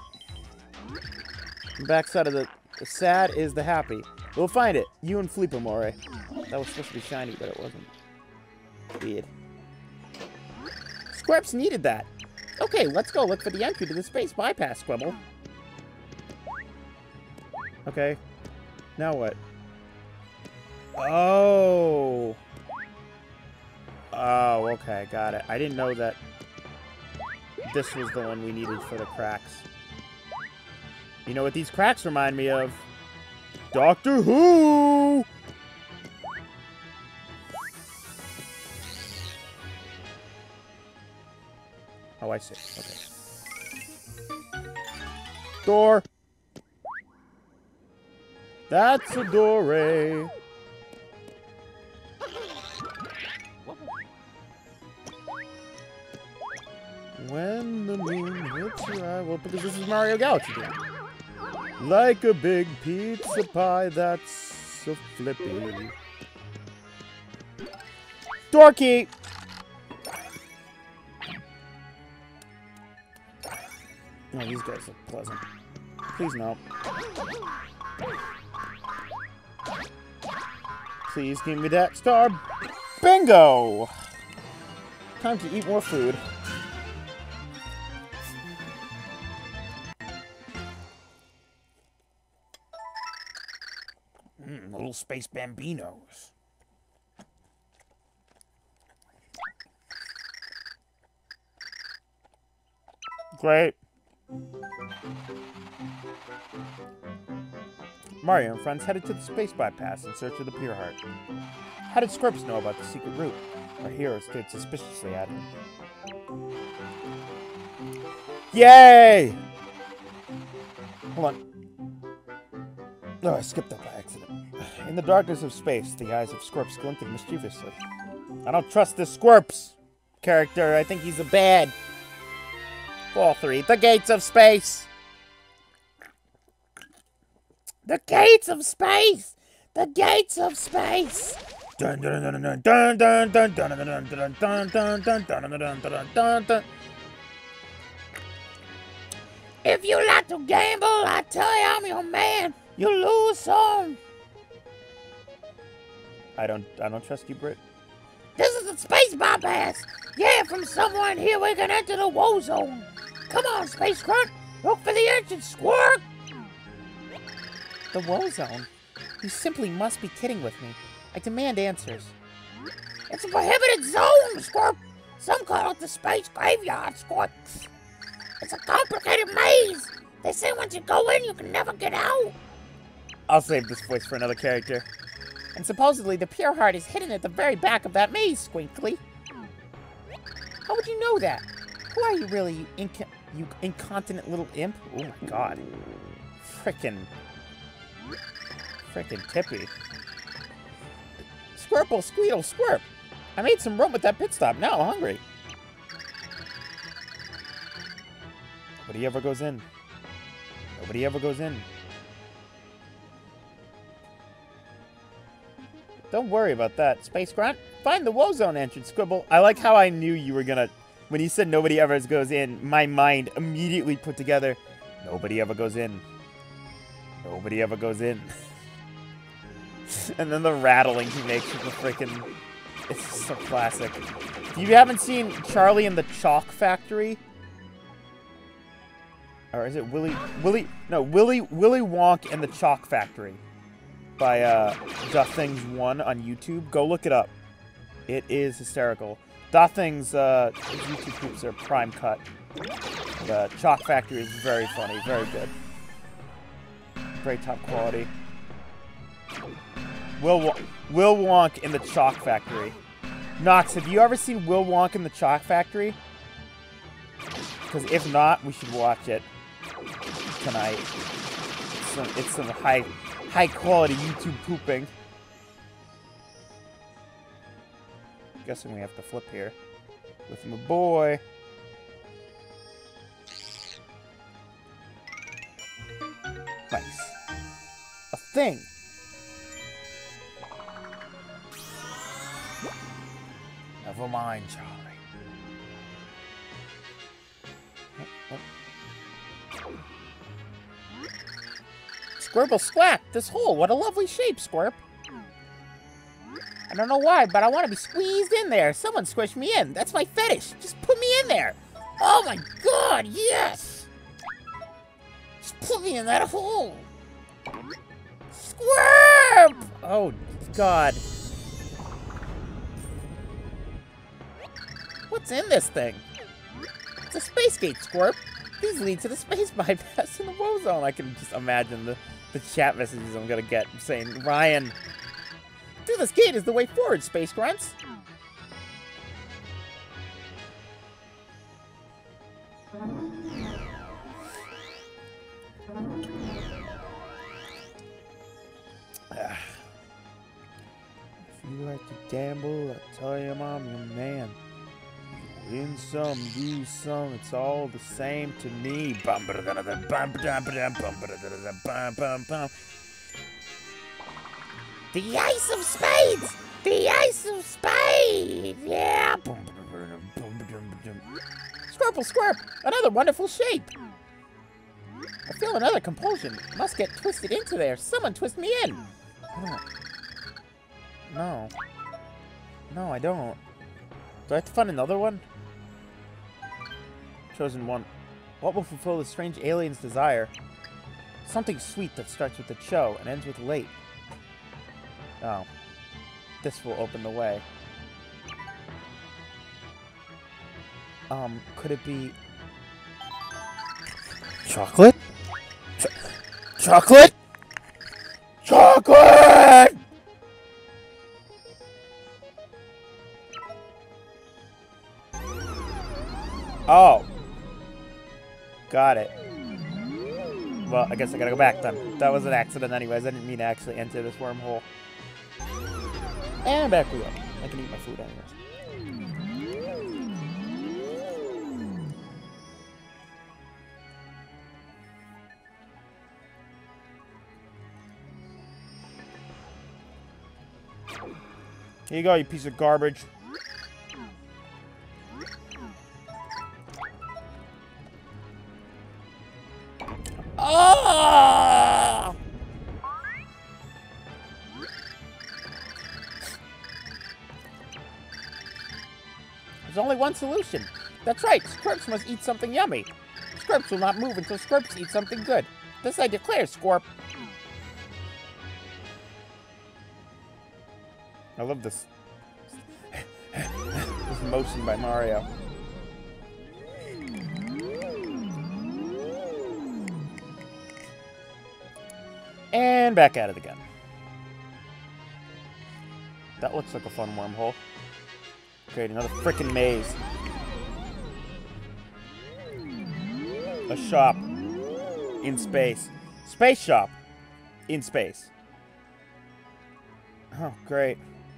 The backside of the, the sad is the happy. We'll find it. You and Fleep, Amore. That was supposed to be shiny, but it wasn't. Weird. Squirps needed that. Okay, let's go look for the entry to the space bypass, Squibble. Okay. Now what? Oh. Oh, okay, got it. I didn't know that this was the one we needed for the cracks. You know what these cracks remind me of? Doctor Who! Oh, I see. Okay. Door! That's a door. when the moon hits your eye. Well, because this is Mario Galaxy game. Like a big pizza pie that's so flippy. Dorky! Oh, these guys look pleasant. Please no. Please give me that star. Bingo! Time to eat more food. Mmm, little space bambinos. Great. Mario and friends headed to the space bypass in search of the Pure Heart. How did Squirps know about the secret route? Our hero stared suspiciously at him. Yay! Hold on. Oh, I skipped that by accident. In the darkness of space, the eyes of Squirps glinted mischievously. I don't trust this Squirps character. I think he's a bad. Fall three. The gates of space! The gates of space! The gates of space! Dun dun dun dun dun dun dun dun dun dun dun dun dun dun dun dun dun dun. If you like to gamble, I tell you I'm your man. You lose some. I don't I don't trust you, Britt. This is a space bypass. Yeah, from somewhere in here we can enter the woe zone. Come on, Space Grunt. Look for the entrance, Squirp. The woe zone? You simply must be kidding with me. I demand answers. It's a prohibited zone, Squirp. Some call it the space graveyard, Squirp. It's a complicated maze. They say once you go in, you can never get out. I'll save this voice for another character. And supposedly the Pure Heart is hidden at the very back of that maze, Squinkly. How would you know that? Who are you really, you, inc you incontinent little imp? Oh my god. Frickin'. Frickin' Tippy. Squirple, Squeedle, Squirp. I made some room with that pit stop. Now I'm hungry. Nobody ever goes in. Nobody ever goes in. Don't worry about that, Space Grunt. Find the woe zone entrance, Squibble. I like how I knew you were gonna... When you said nobody ever goes in, my mind immediately put together, nobody ever goes in. Nobody ever goes in. And then the rattling he makes with the freaking... It's so classic. If you haven't seen Charlie and the Chalk Factory... Or is it Willy... Willy... No, Willy... Willy Wonk and the Chalk Factory. By, uh, Dothings one on YouTube. Go look it up. It is hysterical. Dothings, uh, YouTube poops are prime cut. The Chalk Factory is very funny. Very good. Very top quality. Will, Will Wonk in the Chalk Factory. Knox, have you ever seen Will Wonk in the Chalk Factory? Because if not, we should watch it tonight. It's some, it's some high, high quality YouTube pooping. Guessing we have to flip here with my boy. Nice. A thing. Never mind, Charlie. Oh, oh. Squirble Squack! This hole, what a lovely shape, Squirp. I don't know why, but I want to be squeezed in there. Someone squish me in. That's my fetish. Just put me in there. Oh my god, yes! Just put me in that hole. Squirp! Oh god. What's in this thing? It's a space gate, Squirp. These lead to the space bypass in the woe zone. I can just imagine the, the chat messages I'm gonna get saying, Ryan, through this gate is the way forward, Space Grunts. If you like to gamble, I tell you I'm your man. In some, do some, it's all the same to me. Bum ba da da da bum ba da ba da bum ba da da da bum bum bum. The Ace of Spades! The Ace of Spades! Yeah! Squirple Squirp! Another wonderful shape! I feel another compulsion. Must get twisted into there. Someone twist me in! Oh. No. No, I don't. Do I have to find another one? Chosen one. What will fulfill the strange alien's desire? Something sweet that starts with a cho and ends with late. Oh. This will open the way. Um, could it be... Chocolate? Ch chocolate? Chocolate! Oh. Got it. Well, I guess I gotta go back then. That was an accident anyways. I didn't mean to actually enter this wormhole. And back we go. I can eat my food anyways. Here you go, you piece of garbage. Oh! There's only one solution. That's right, Squirps must eat something yummy. Squirps will not move until Squirps eat something good. This I declare, Squirp. I love this. This motion by Mario. And back at it again. That looks like a fun wormhole. Great, another frickin' maze. A shop. In space. Space shop. In space. Oh, great.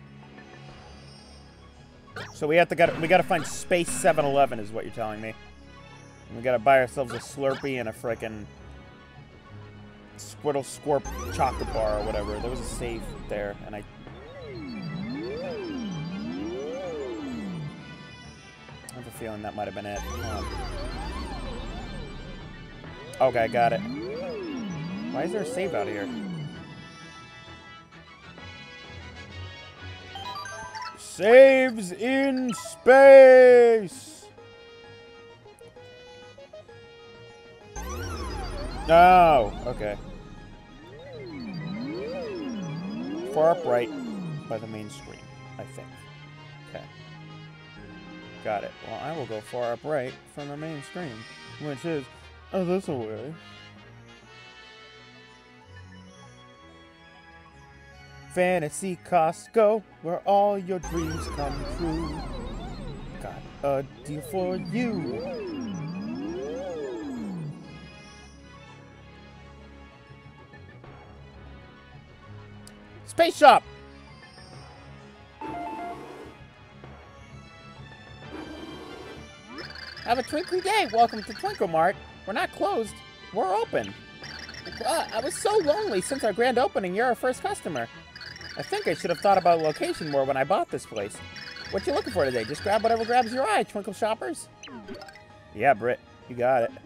So we have to got we gotta find Space seven eleven is what you're telling me. And we gotta buy ourselves a Slurpee and a frickin' Squirtle Squirp chocolate bar or whatever. There was a save there, and I... I have a feeling that might have been it. Um... Okay, I got it. Why is there a save out here? Saves in space! No! Okay. Far up right by the main screen, I think. Okay. Got it. Well, I will go far up right from the main screen, which is... Oh, this way. Fantasy Costco, where all your dreams come true. Got a deal for you. Space Shop! Have a twinkly day. Welcome to Twinkle Mart. We're not closed. We're open. Uh, I was so lonely since our grand opening. You're our first customer. I think I should have thought about location more when I bought this place. What you looking for today? Just grab whatever grabs your eye, Twinkle Shoppers. Yeah, Britt. You got it.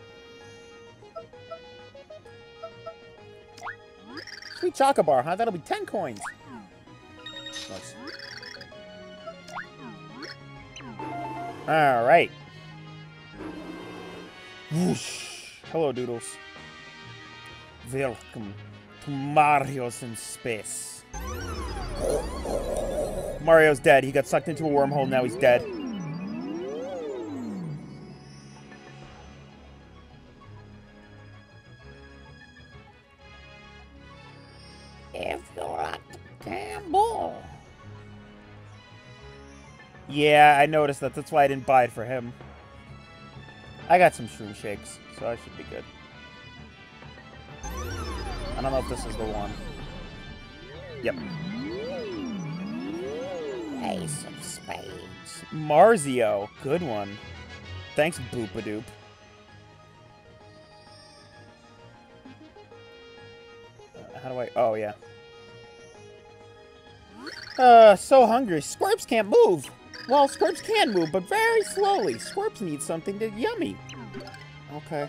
Sweet chocolate bar, huh? That'll be ten coins. Nice. Alright. Whoosh. Hello, Doodles. Welcome to Mario's in Space. Mario's dead. He got sucked into a wormhole, now he's dead. If you're at the gamble. Yeah, I noticed that. That's why I didn't buy it for him. I got some shroom shakes, so I should be good. I don't know if this is the one. Yep. Ace of spades. Marzio. Good one. Thanks, Boopadoop. Uh, how do I... Oh, yeah. Uh, so hungry. Squirps can't move. Well, Squirps can move, but very slowly. Squirps need something to yummy. Okay.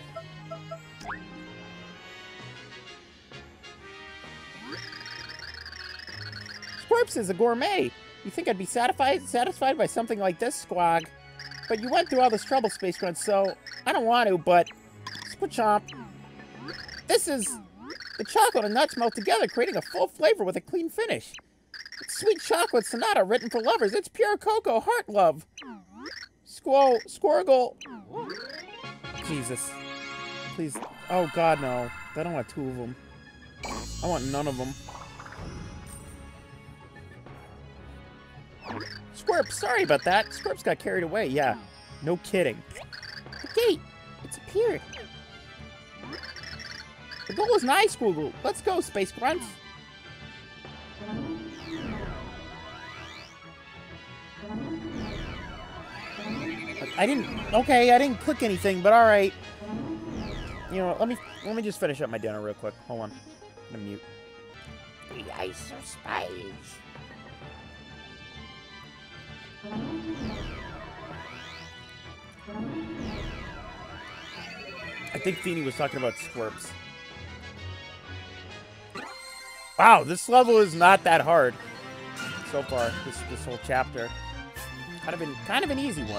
Squirps is a gourmet. You think I'd be satisfied satisfied by something like this, Squog? But you went through all this trouble, Space Grunt, so I don't want to, but... Squachomp. This is... The chocolate and nuts melt together, creating a full flavor with a clean finish. It's sweet chocolate sonata written for lovers. It's pure cocoa, heart love. Squirrel, Squirgle. Jesus. Please. Oh, God, no. I don't want two of them. I want none of them. Squirp, sorry about that. Squirps got carried away, yeah. No kidding. The gate. It's appeared. The goal is nigh, Squiggle. Let's go, Space Grunts. I didn't... Okay, I didn't click anything, but alright. You know what, let me... Let me just finish up my dinner real quick. Hold on. I'm gonna mute. The Ace of spades. I think Feeny was talking about Squirps. Wow, this level is not that hard so far. This this whole chapter, kind of an kind of an easy one.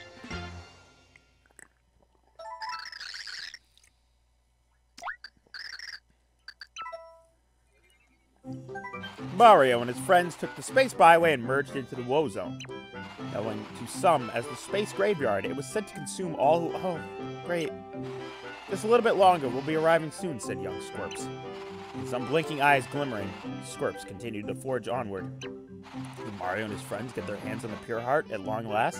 Mario and his friends took the Space Byway and merged into the Woe Zone. Known to some as the Space Graveyard, it was said to consume all who... Oh, great. Just a little bit longer. We'll be arriving soon, said young Squirps. His unblinking eyes glimmering, Squirps continued to forge onward. Did Mario and his friends get their hands on the Pure Heart at long last?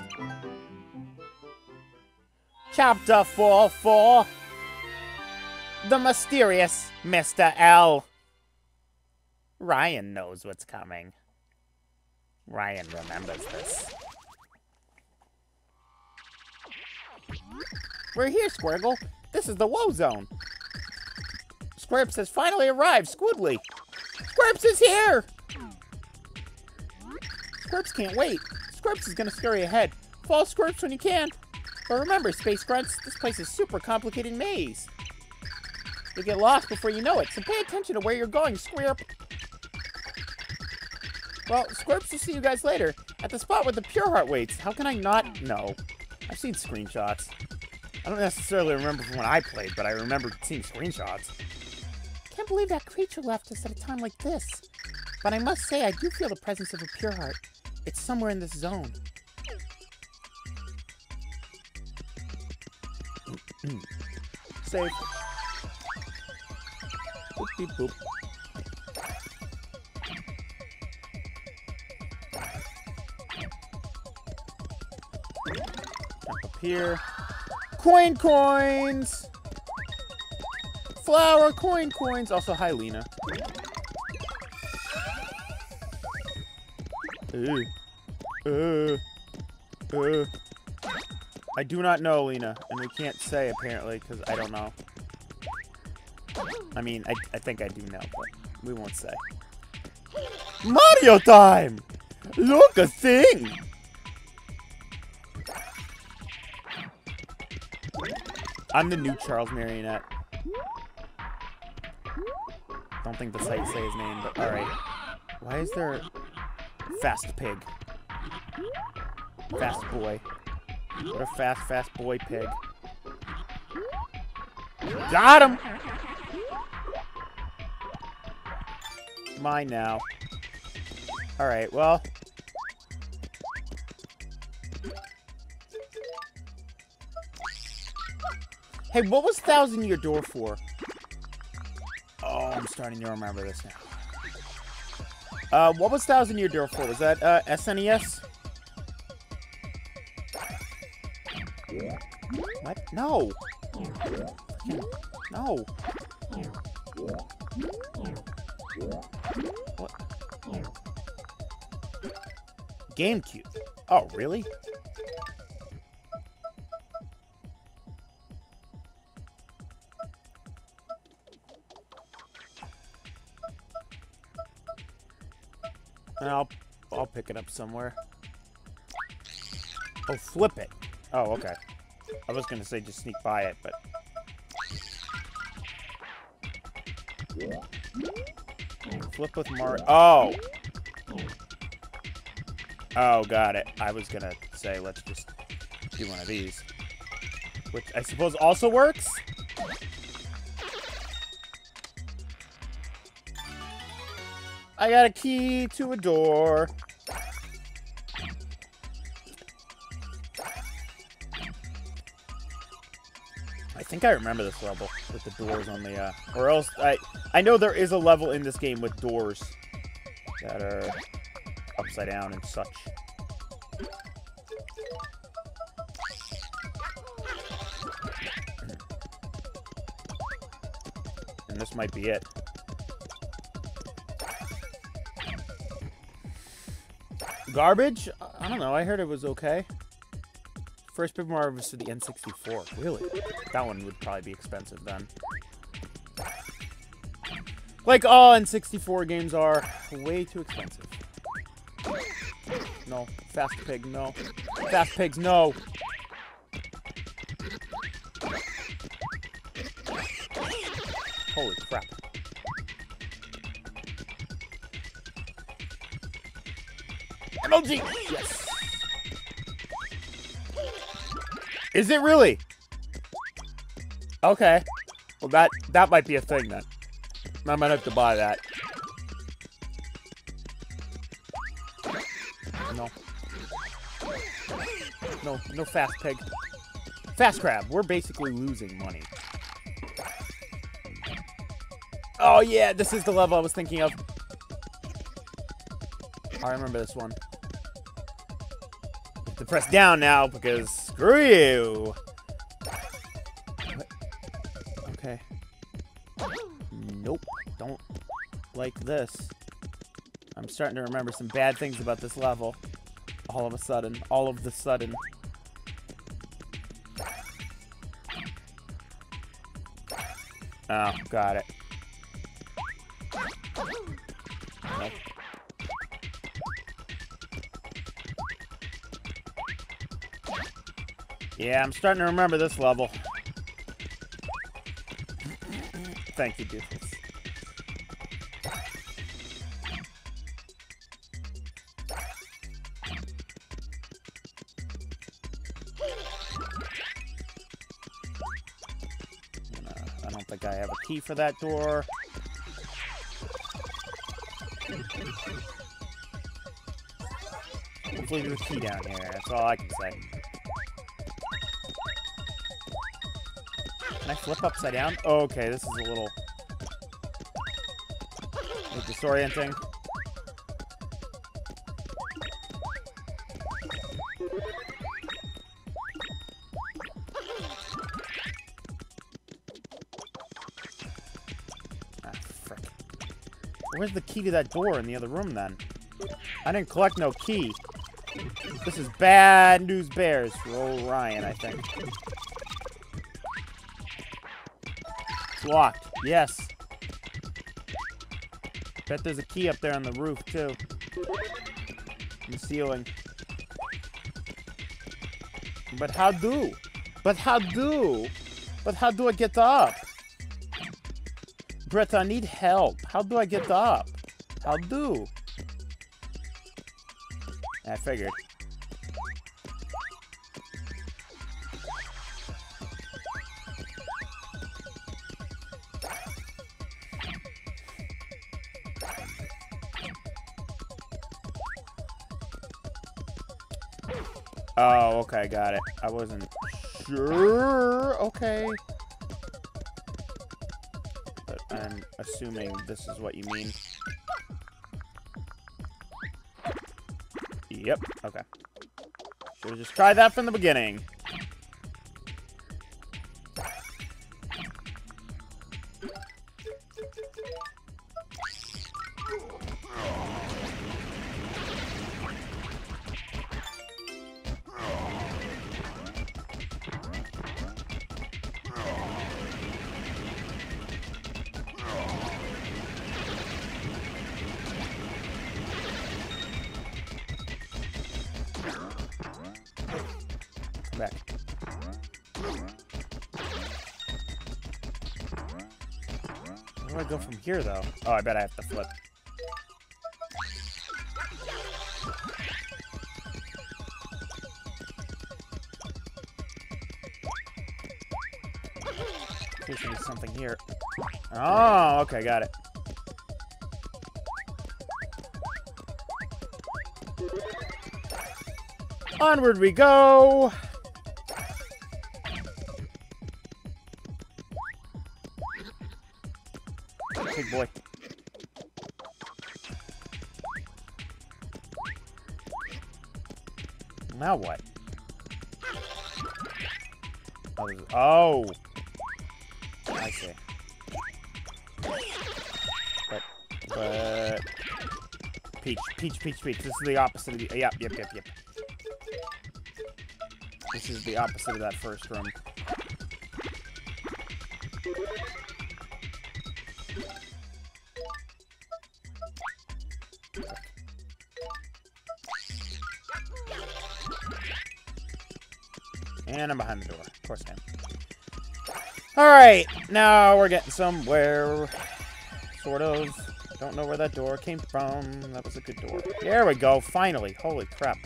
Chapter four four. The Mysterious Mister L. Ryan knows what's coming. Ryan remembers this. We're here, Squirgle. This is the Woe Zone. Squirps has finally arrived, Squidly. Squirps is here! Squirps can't wait. Squirps is gonna scurry ahead. Follow Squirps when you can. But remember, Space Grunts, this place is a super complicated maze. You'll get lost before you know it, so pay attention to where you're going, Squirp. Well, Squirps will see you guys later, at the spot where the Pure Heart waits. How can I not know? I've seen screenshots. I don't necessarily remember from when I played, but I remember seeing screenshots. Can't believe that creature left us at a time like this. But I must say, I do feel the presence of a Pure Heart. It's somewhere in this zone. Save. Boop, beep, boop. Jump up here. Coin coins! Flower coin coins! Also, hi, Lena. Ooh. Uh. Uh. I do not know, Lena. And we can't say, apparently, because I don't know. I mean, I, I think I do know, but we won't say. Mario time! Look, a thing! I'm the new Charles Marionette. Don't think the site say his name, but alright. Why is there... Fast pig. Fast boy. What a fast, fast boy pig. Got him! Mine now. Alright, well... Hey, what was Thousand Year Door for? Oh, I'm starting to remember this now. Uh, what was Thousand Year Door for? Was that, uh, S N E S? What? No! No! What? GameCube. Oh, really? I'll, I'll pick it up somewhere. Oh, flip it. Oh, okay. I was gonna say just sneak by it, but... Flip with Mario. Oh! Oh, got it. I was gonna say, let's just do one of these. Which I suppose also works? I got a key to a door. I think I remember this level with the doors on the, uh... Or else, I... I know there is a level in this game with doors that are upside down and such. And this might be it. Garbage? I don't know. I heard it was okay. First Paper Mario was to the N sixty-four. Really? That one would probably be expensive then. Like all N sixty-four games are way too expensive. No. Fast Pig, no. Fast Pigs, no. Holy crap. M L G! Yes. Is it really? Okay. Well, that that might be a thing then. I might have to buy that. No. No, no Fast Pig. Fast Crab. We're basically losing money. Oh yeah, this is the level I was thinking of. I remember this one. To press down now because screw you. What? Okay. Nope. Don't like this. I'm starting to remember some bad things about this level. All of a sudden. All of the sudden. Oh, got it. Nope. Yeah, I'm starting to remember this level. Thank you, Doofus. I don't think I have a key for that door. Hopefully there's a key down here. That's all I can say. Can I flip upside down? Oh, okay, this is a little... little disorienting. Ah, frick. Where's the key to that door in the other room, then? I didn't collect no key. This is bad news bears for old Ryan, I think. Locked. Yes. Bet there's a key up there on the roof, too. In the ceiling. But how do? But how do? But how do I get up? Brett, I need help. How do I get up? How do? I figured. Oh, okay, got it. I wasn't sure. Okay. But I'm assuming this is what you mean. Yep, okay. Should have just tried that from the beginning. Where do I go from here, though? Oh, I bet I have to flip. There should be something here. Oh, okay, got it. Onward we go! Big boy. Now what? Oh, this is- oh! I see. But, but... Peach, peach, peach, peach. This is the opposite of the... Yep, yep, yep, yep. This is the opposite of that first room. And I'm behind the door. Of course I am. Alright, now we're getting somewhere. Sort of. Don't know where that door came from. That was a good door. There we go, finally. Holy crap.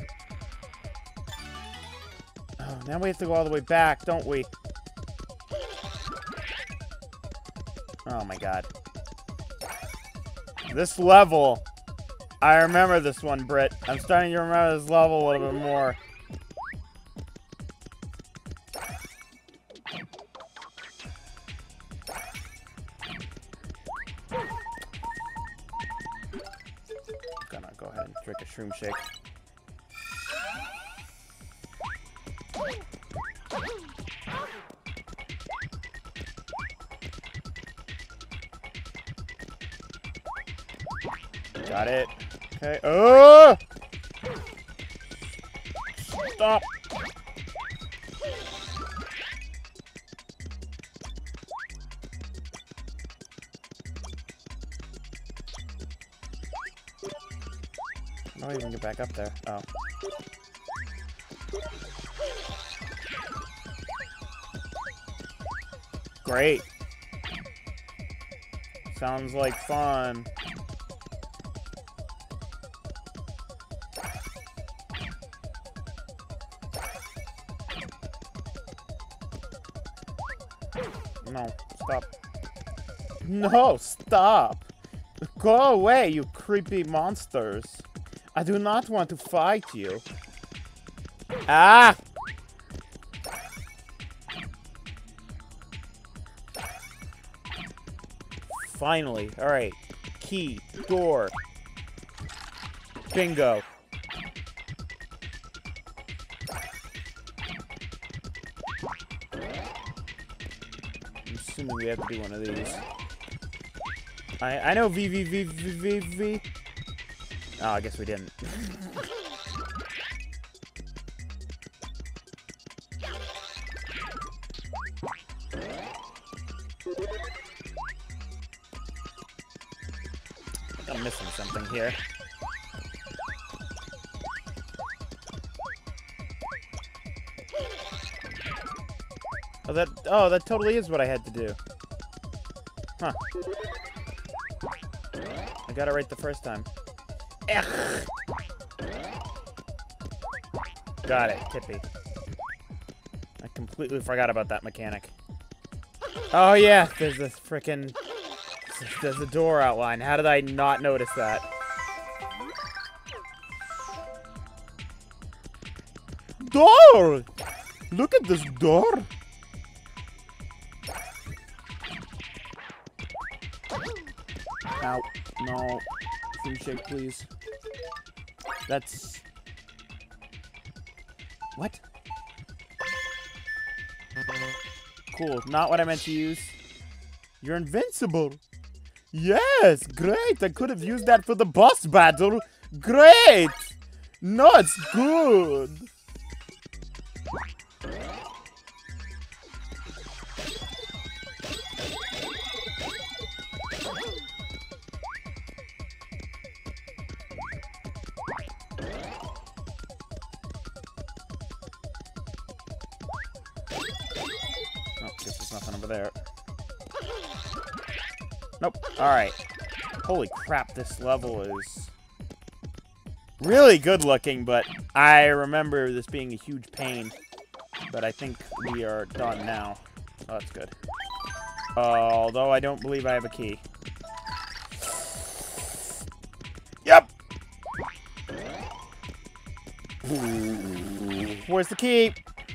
Oh, now we have to go all the way back, don't we? Oh my god. This level. I remember this one, Britt. I'm starting to remember this level a little bit more. Gonna go ahead and drink a shroom shake. Got it. Okay. Oh! Stop. How do I even get back up there? Oh. Great. Sounds like fun. No, stop. No, stop. Go away, you creepy monsters. I do not want to fight you. Ah! Finally. Alright. Key. Door. Bingo. I'm assuming we have to do one of these. I I know V V V V V V. Oh, I guess we didn't. I'm missing something here. Oh, that oh, that totally is what I had to do. Huh. I got it right the first time. Ugh. Got it, Tippy. I completely forgot about that mechanic. Oh yeah, there's this frickin' there's a door outline. How did I not notice that? Door! Look at this door! Ow. No. Food shake, please. That's... What? Cool. Not what I meant to use. You're invincible. Yes! Great! I could have used that for the boss battle. Great! No, it's good. Oh, guess there's nothing over there. Nope. Alright. Holy crap, this level is really good looking, but I remember this being a huge pain. But I think we are done now. Oh, that's good. Uh, although I don't believe I have a key. Yep! Ooh. Where's the key?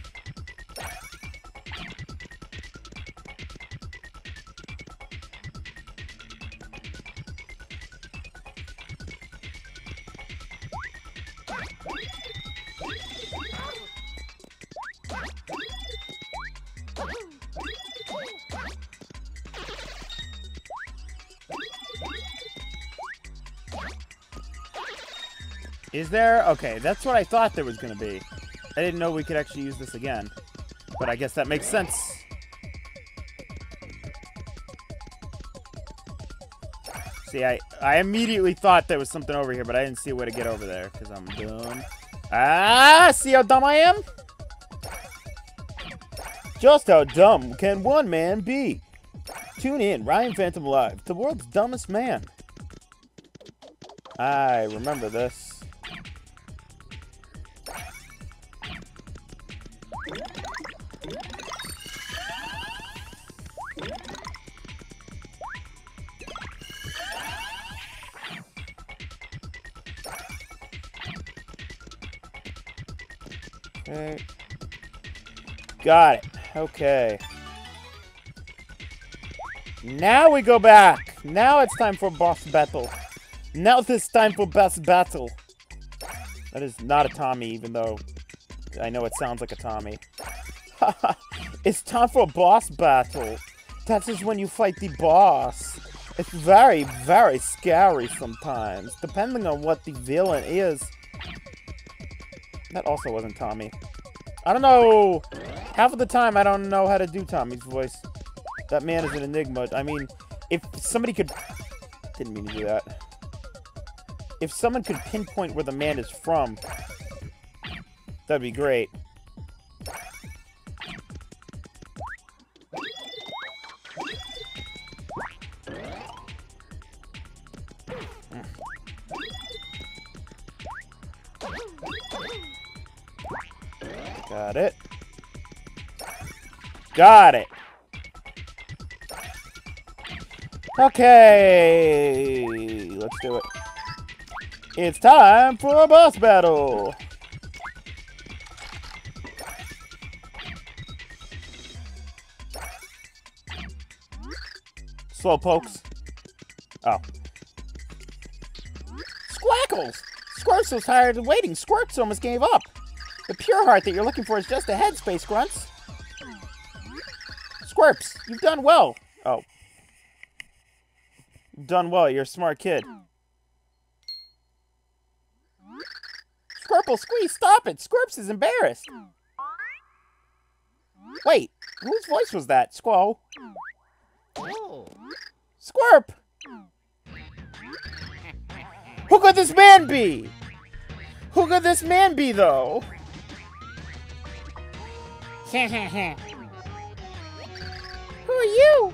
Is there? Okay, that's what I thought there was going to be. I didn't know we could actually use this again. But I guess that makes sense. See, I, I immediately thought there was something over here, but I didn't see a way to get over there, because I'm dumb. Ah, see how dumb I am? Just how dumb can one man be? Tune in, Ryan Phantom Live, the world's dumbest man. I remember this. Okay. Got it. Okay. Now we go back. Now it's time for boss battle. Now it's time for boss battle. That is not a Tommy, even though I know it sounds like a Tommy. It's time for a boss battle. That is when you fight the boss. It's very, very scary sometimes, depending on what the villain is. That also wasn't Tommy. I don't know. Half of the time, I don't know how to do Tommy's voice. That man is an enigma. I mean, if somebody could... Didn't mean to do that. If someone could pinpoint where the man is from, that'd be great. Got it. Got it. Okay, let's do it. It's time for a boss battle. Slow pokes. Oh. Squackles! Squirt's so tired of waiting. Squirt's almost gave up. The pure heart that you're looking for is just ahead, Space Grunts. Squirps, you've done well. Oh. You've done well, you're a smart kid. Squirple, squeeze, stop it! Squirps is embarrassed. Wait, whose voice was that? Squall? Oh. Squirp! Who could this man be? Who could this man be, though? Who are you?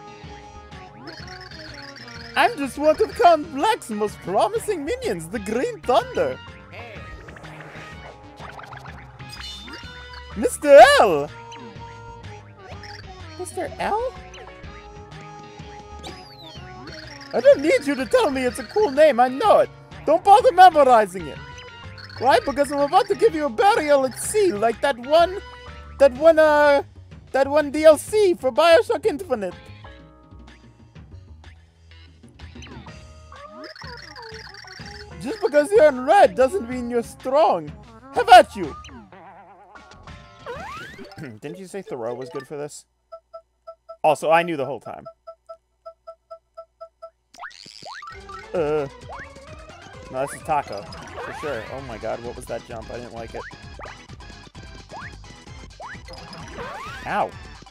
I'm just one of Count Black's most promising minions, the Green Thunder. Hey. Mister L! Mister L? I don't need you to tell me it's a cool name, I know it. Don't bother memorizing it. Why? Because I'm about to give you a burial at sea, like that one... That one, uh... That one D L C for Bioshock Infinite. Just because you're in red doesn't mean you're strong. Have at you! Didn't you say Thoreau was good for this? Also, I knew the whole time. Uh... No, this is Taco. For sure. Oh my god, what was that jump? I didn't like it. Ow.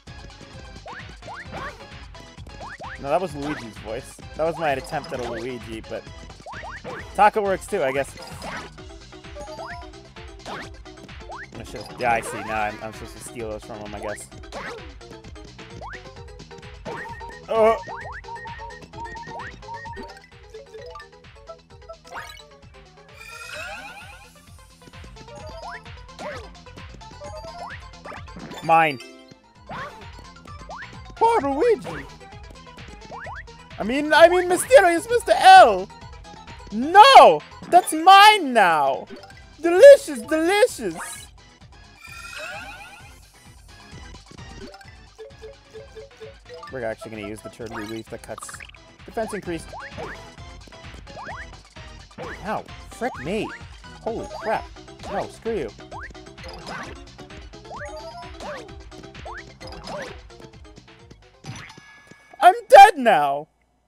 No, that was Luigi's voice. That was my attempt at a Luigi, but... Taco works too, I guess. I should... Yeah, I see. Now I'm, I'm supposed to steal those from him, I guess. Oh! Mine. Poor Luigi. I mean, I mean, Mysterious Mister L. No! That's mine now! Delicious, delicious! We're actually gonna use the turtley leaf that cuts. Defense increased. Ow, frick me. Holy crap. No, screw you. I'm dead now!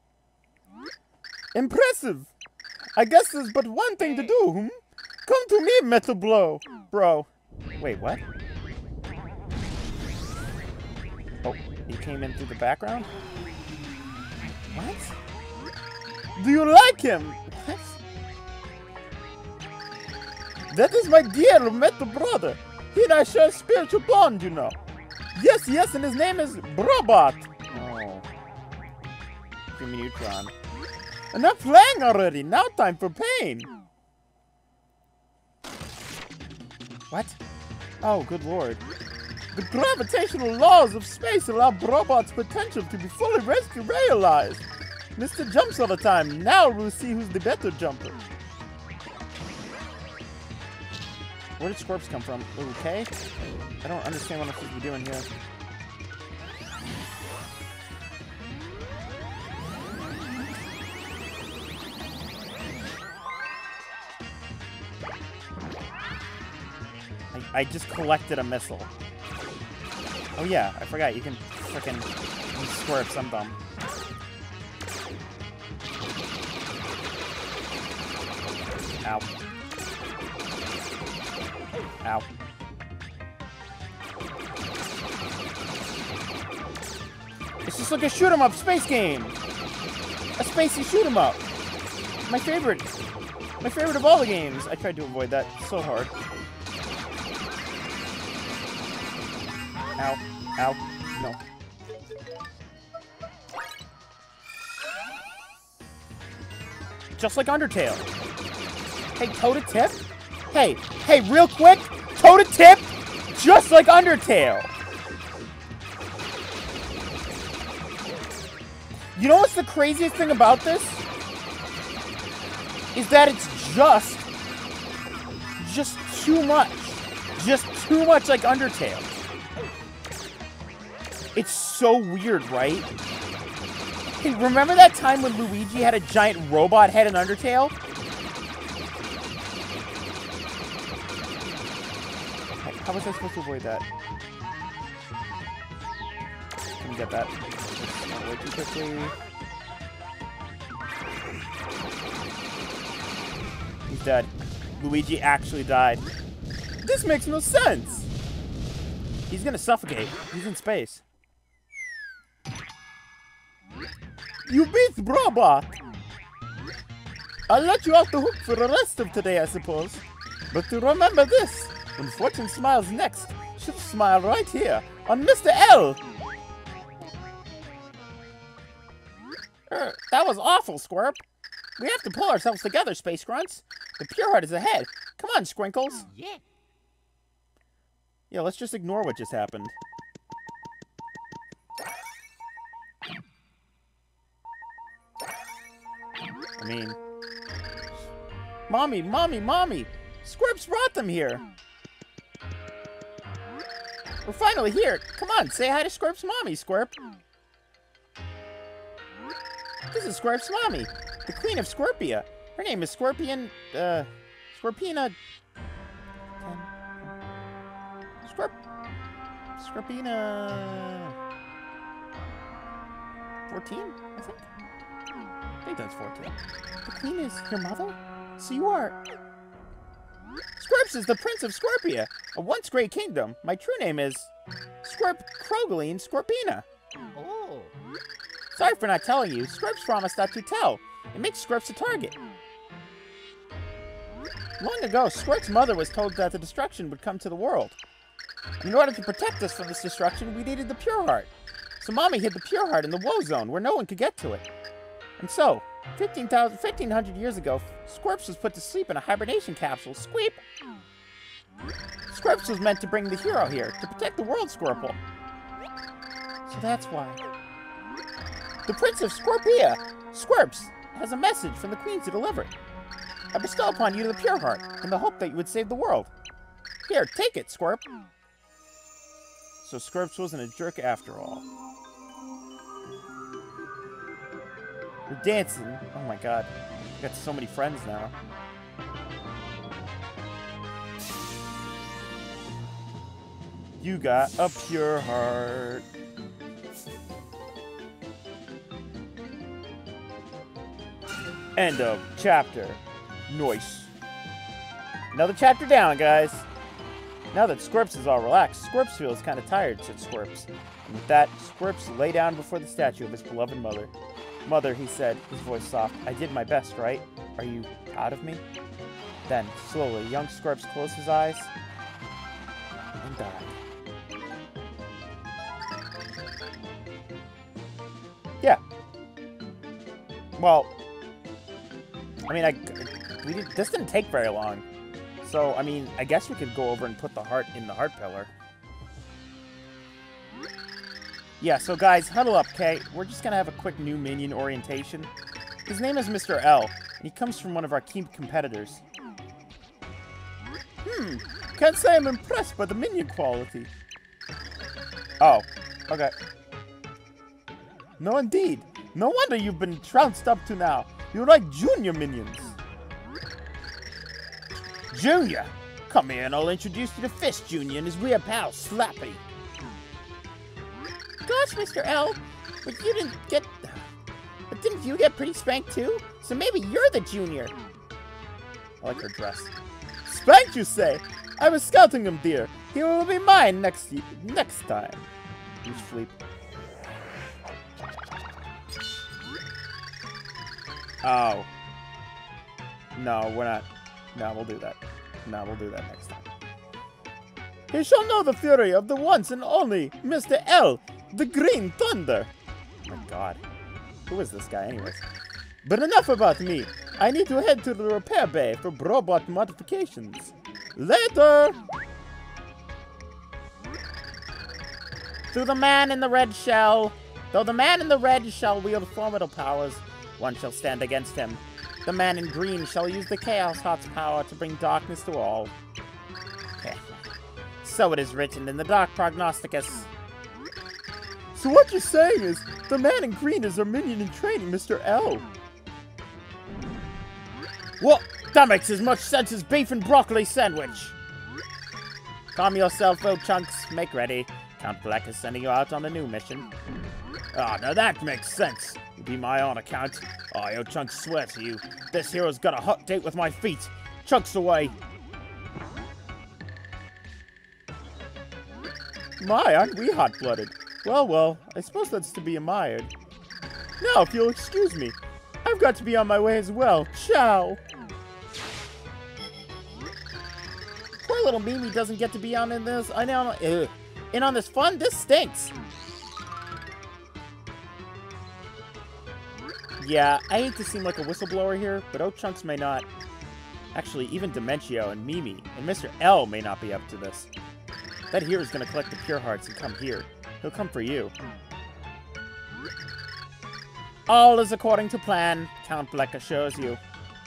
Impressive! I guess there's but one thing to do, hmm? Come to me, Metal Blow, bro. Wait, what? Oh, he came in through the background? What? Do you like him? What? That is my dear metal brother. He and I share a spiritual bond, you know. Yes, yes, and his name is Brobot. Oh. Jimmy Neutron. Enough playing already. Now time for pain. What? Oh, good lord. The gravitational laws of space allow Brobot's potential to be fully realized. Mister jumps all the time. Now we'll see who's the better jumper. Where did Scorps come from? Okay. I don't understand what I'm supposed to be doing here. I, I just collected a missile. Oh yeah, I forgot. You can frickin' Scorps. I'm dumb. Ow. Ow. It's just like a shoot 'em up space game. A spacey shoot 'em up. My favorite. My favorite of all the games. I tried to avoid that so hard. Ow. Ow. No. Just like Undertale. Hey, toe to tip? Hey, hey, real quick, toe to tip, just like Undertale. You know what's the craziest thing about this? Is that it's just, just too much. Just too much like Undertale. It's so weird, right? Hey, remember that time when Luigi had a giant robot head in Undertale? How was I supposed to avoid that? Can you get that? Not way too quickly. He's dead. Luigi actually died. This makes no sense! He's gonna suffocate. He's in space. You beat Brobot! I'll let you off the hook for the rest of today, I suppose. But to remember this, when fortune smiles next, she'll smile right here on Mister L. Er, that was awful, Squirp. We have to pull ourselves together, Space Grunts. The Pure Heart is ahead. Come on, Sprinkles. Yeah. Yeah, let's just ignore what just happened. I mean... Mommy, Mommy, Mommy! Squirps brought them here! We're finally here! Come on, say hi to Squirp's Mommy, Squirp! This is Squirp's Mommy, the Queen of Scorpia. Her name is Scorpion... Uh... Scorpina... Scorp... Scorpina... fourteen, I think? I think that's fourteen. The Queen is your mother? So you are... Squirps is the Prince of Scorpia, a once great kingdom. My true name is... Squirp Crogoline Scorpina. Oh. Sorry for not telling you. Squirps promised not to tell. It makes Squirps a target. Long ago, Squirt's mother was told that the destruction would come to the world. In order to protect us from this destruction, we needed the Pure Heart. So Mommy hid the Pure Heart in the Woe Zone, where no one could get to it. And so, fifteen hundred years ago, Squirps was put to sleep in a hibernation capsule. Squeep! Squirps was meant to bring the hero here, to protect the world, Squirple. So that's why. The Prince of Scorpia, Squirps, has a message from the Queen to deliver. I bestow upon you the Pure Heart, in the hope that you would save the world. Here, take it, Squirp. So Squirps wasn't a jerk after all. We're dancing. Oh my god. I got so many friends now. You got a pure heart. End of chapter. Nice. Another chapter down, guys. Now that Squirps is all relaxed, Squirps feels kind of tired, said Squirps. And with that, Squirps lay down before the statue of his beloved mother. Mother, he said, his voice soft, I did my best, right? Are you proud of me? Then, slowly, young Squirps closed his eyes and died. Yeah. Well, I mean, I, we did, this didn't take very long. So, I mean, I guess we could go over and put the heart in the heart pillar. Yeah, so guys, huddle up, okay? We're just gonna have a quick new minion orientation. His name is Mister L, and he comes from one of our key competitors. Hmm, can't say I'm impressed by the minion quality. Oh, okay. No, indeed. No wonder you've been trounced up to now. You're like junior minions. Junior? Come here and I'll introduce you to Fist Junior and his real pal, Slappy. Gosh, Mister L, but you didn't get... But didn't you get pretty spanked too? So maybe you're the junior. I like her dress. Spanked, you say? I was scouting him, dear. He will be mine next next time. You sleep. Oh. No, we're not. No, we'll do that. No, we'll do that next time. He shall know the fury of the once and only Mister L, the Green Thunder. Oh my god. Who is this guy anyways? But enough about me. I need to head to the repair bay for robot modifications. Later! To the man in the red shell. Though the man in the red shall wield formidable powers, one shall stand against him. The man in green shall use the Chaos Heart's power to bring darkness to all. So it is written in the Dark Prognosticus. So what you're saying is, the man in green is our minion in training, Mister L. What? That makes as much sense as beef and broccoli sandwich. Calm yourself, old chunks. Make ready. Count Black is sending you out on a new mission. Ah, now that makes sense. You'll be my honor, Count. Oh, yo, Chunks, swear to you, this hero's got a hot date with my feet. Chunks away. My, aren't we hot-blooded? Well, well, I suppose that's to be admired. Now, if you'll excuse me, I've got to be on my way as well. Ciao. Poor little Mimi doesn't get to be on in this. I know. Ugh. In on this fun. This stinks. Yeah, I hate to seem like a whistleblower here, but O-Chunks may not. Actually, even Dementio and Mimi and Mister L may not be up to this. That hero's gonna collect the Pure Hearts and come here. He'll come for you. All is according to plan, Count Bleck assures you.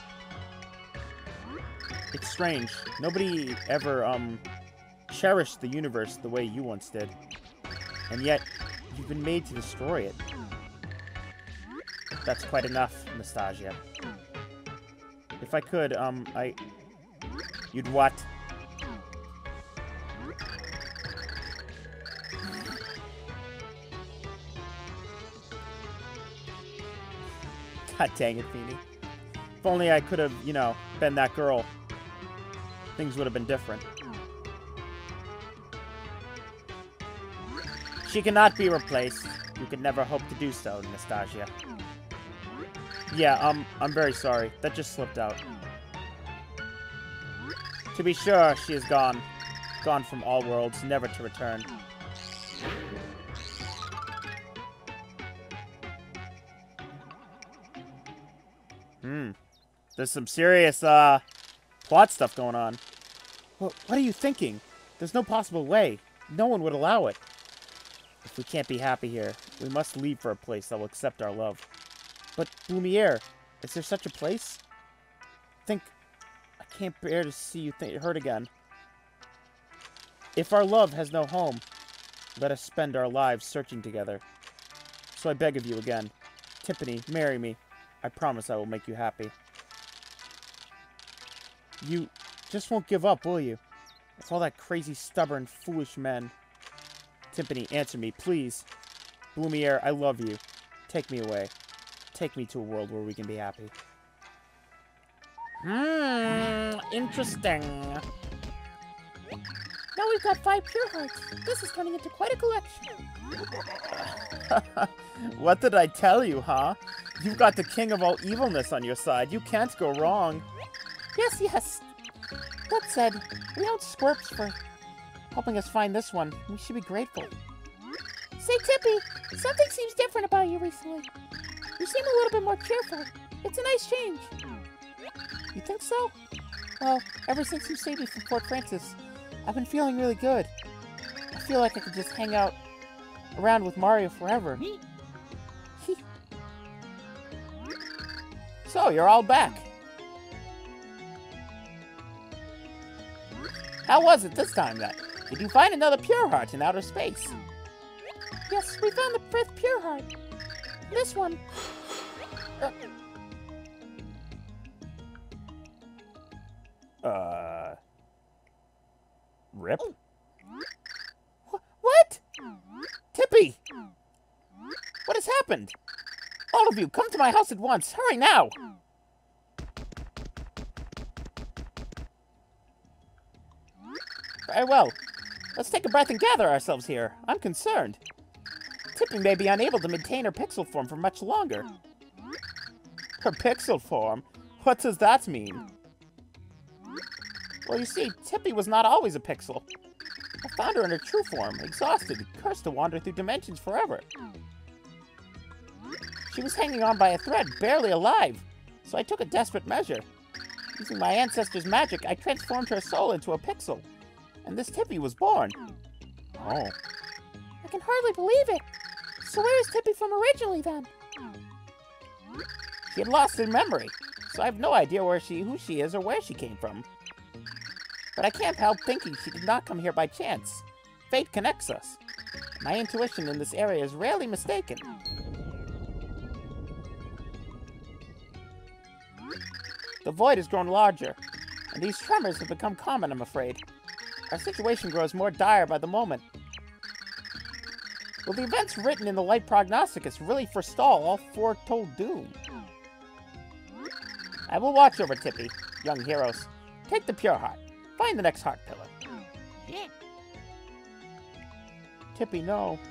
It's strange. Nobody ever, um, cherished the universe the way you once did. And yet, you've been made to destroy it. That's quite enough, Nastasia. If I could, um, I... You'd what? God dang it, Feeny. If only I could have, you know, been that girl. Things would have been different. She cannot be replaced. You could never hope to do so, Nastasia. Yeah, um, I'm very sorry. That just slipped out. To be sure, she is gone. Gone from all worlds, never to return. Hmm. There's some serious, uh, plot stuff going on. What, what are you thinking? There's no possible way. No one would allow it. If we can't be happy here, we must leave for a place that will accept our love. But, Lumiere, is there such a place? Think, I can't bear to see you th hurt again. If our love has no home, let us spend our lives searching together. So I beg of you again, Tiffany, marry me. I promise I will make you happy. You just won't give up, will you? With all that crazy, stubborn, foolish men. Tiffany, answer me, please. Lumiere, I love you. Take me away. Take me to a world where we can be happy. Hmm, interesting. Now we've got five pure hearts. This is turning into quite a collection. What did I tell you, huh? You've got the king of all evilness on your side. You can't go wrong. Yes, yes. That said, we own Squirps for helping us find this one. We should be grateful. Say, Tippy, something seems different about you recently. You seem a little bit more cheerful. It's a nice change. You think so? Well, ever since you saved me from Fort Francis, I've been feeling really good. I feel like I could just hang out around with Mario forever. So, you're all back. How was it this time, then? Did you find another pure heart in outer space? Yes, we found the fifth pure heart. This one. Uh... uh Rip? Wh what? Tippy! What has happened? All of you, come to my house at once. Hurry now! Very well. Let's take a breath and gather ourselves here. I'm concerned. Tippy may be unable to maintain her pixel form for much longer. Her pixel form? What does that mean? Well, you see, Tippy was not always a pixel. I found her in her true form, exhausted, cursed to wander through dimensions forever. She was hanging on by a thread, barely alive, so I took a desperate measure. Using my ancestors' magic, I transformed her soul into a pixel, and this Tippy was born. Oh. I can hardly believe it. So where is Tippy from originally, then? She had lost her memory, so I have no idea where she, who she is or where she came from. But I can't help thinking she did not come here by chance. Fate connects us. My intuition in this area is rarely mistaken. The void has grown larger, and these tremors have become common, I'm afraid. Our situation grows more dire by the moment. Will the events written in the Light Prognosticus really forestall all foretold doom? I will watch over Tippy, young heroes. Take the pure heart. Find the next heart pillar. Yeah. Tippy, no.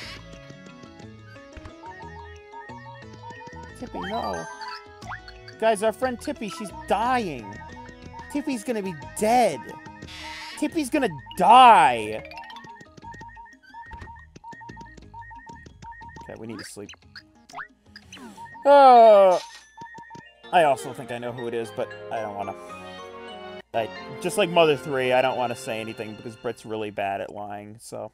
Tippy, no. Guys, our friend Tippy, she's dying. Tippy's gonna be dead. Tippy's gonna die. Okay, we need to sleep. Oh, I also think I know who it is, but I don't want to. I, just like Mother three, I don't want to say anything because Brit's really bad at lying, so.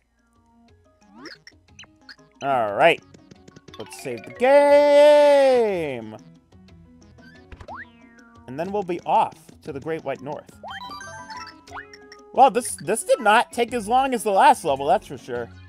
Alright. Let's save the game! And then we'll be off to the Great White North. Well, this, this did not take as long as the last level, that's for sure.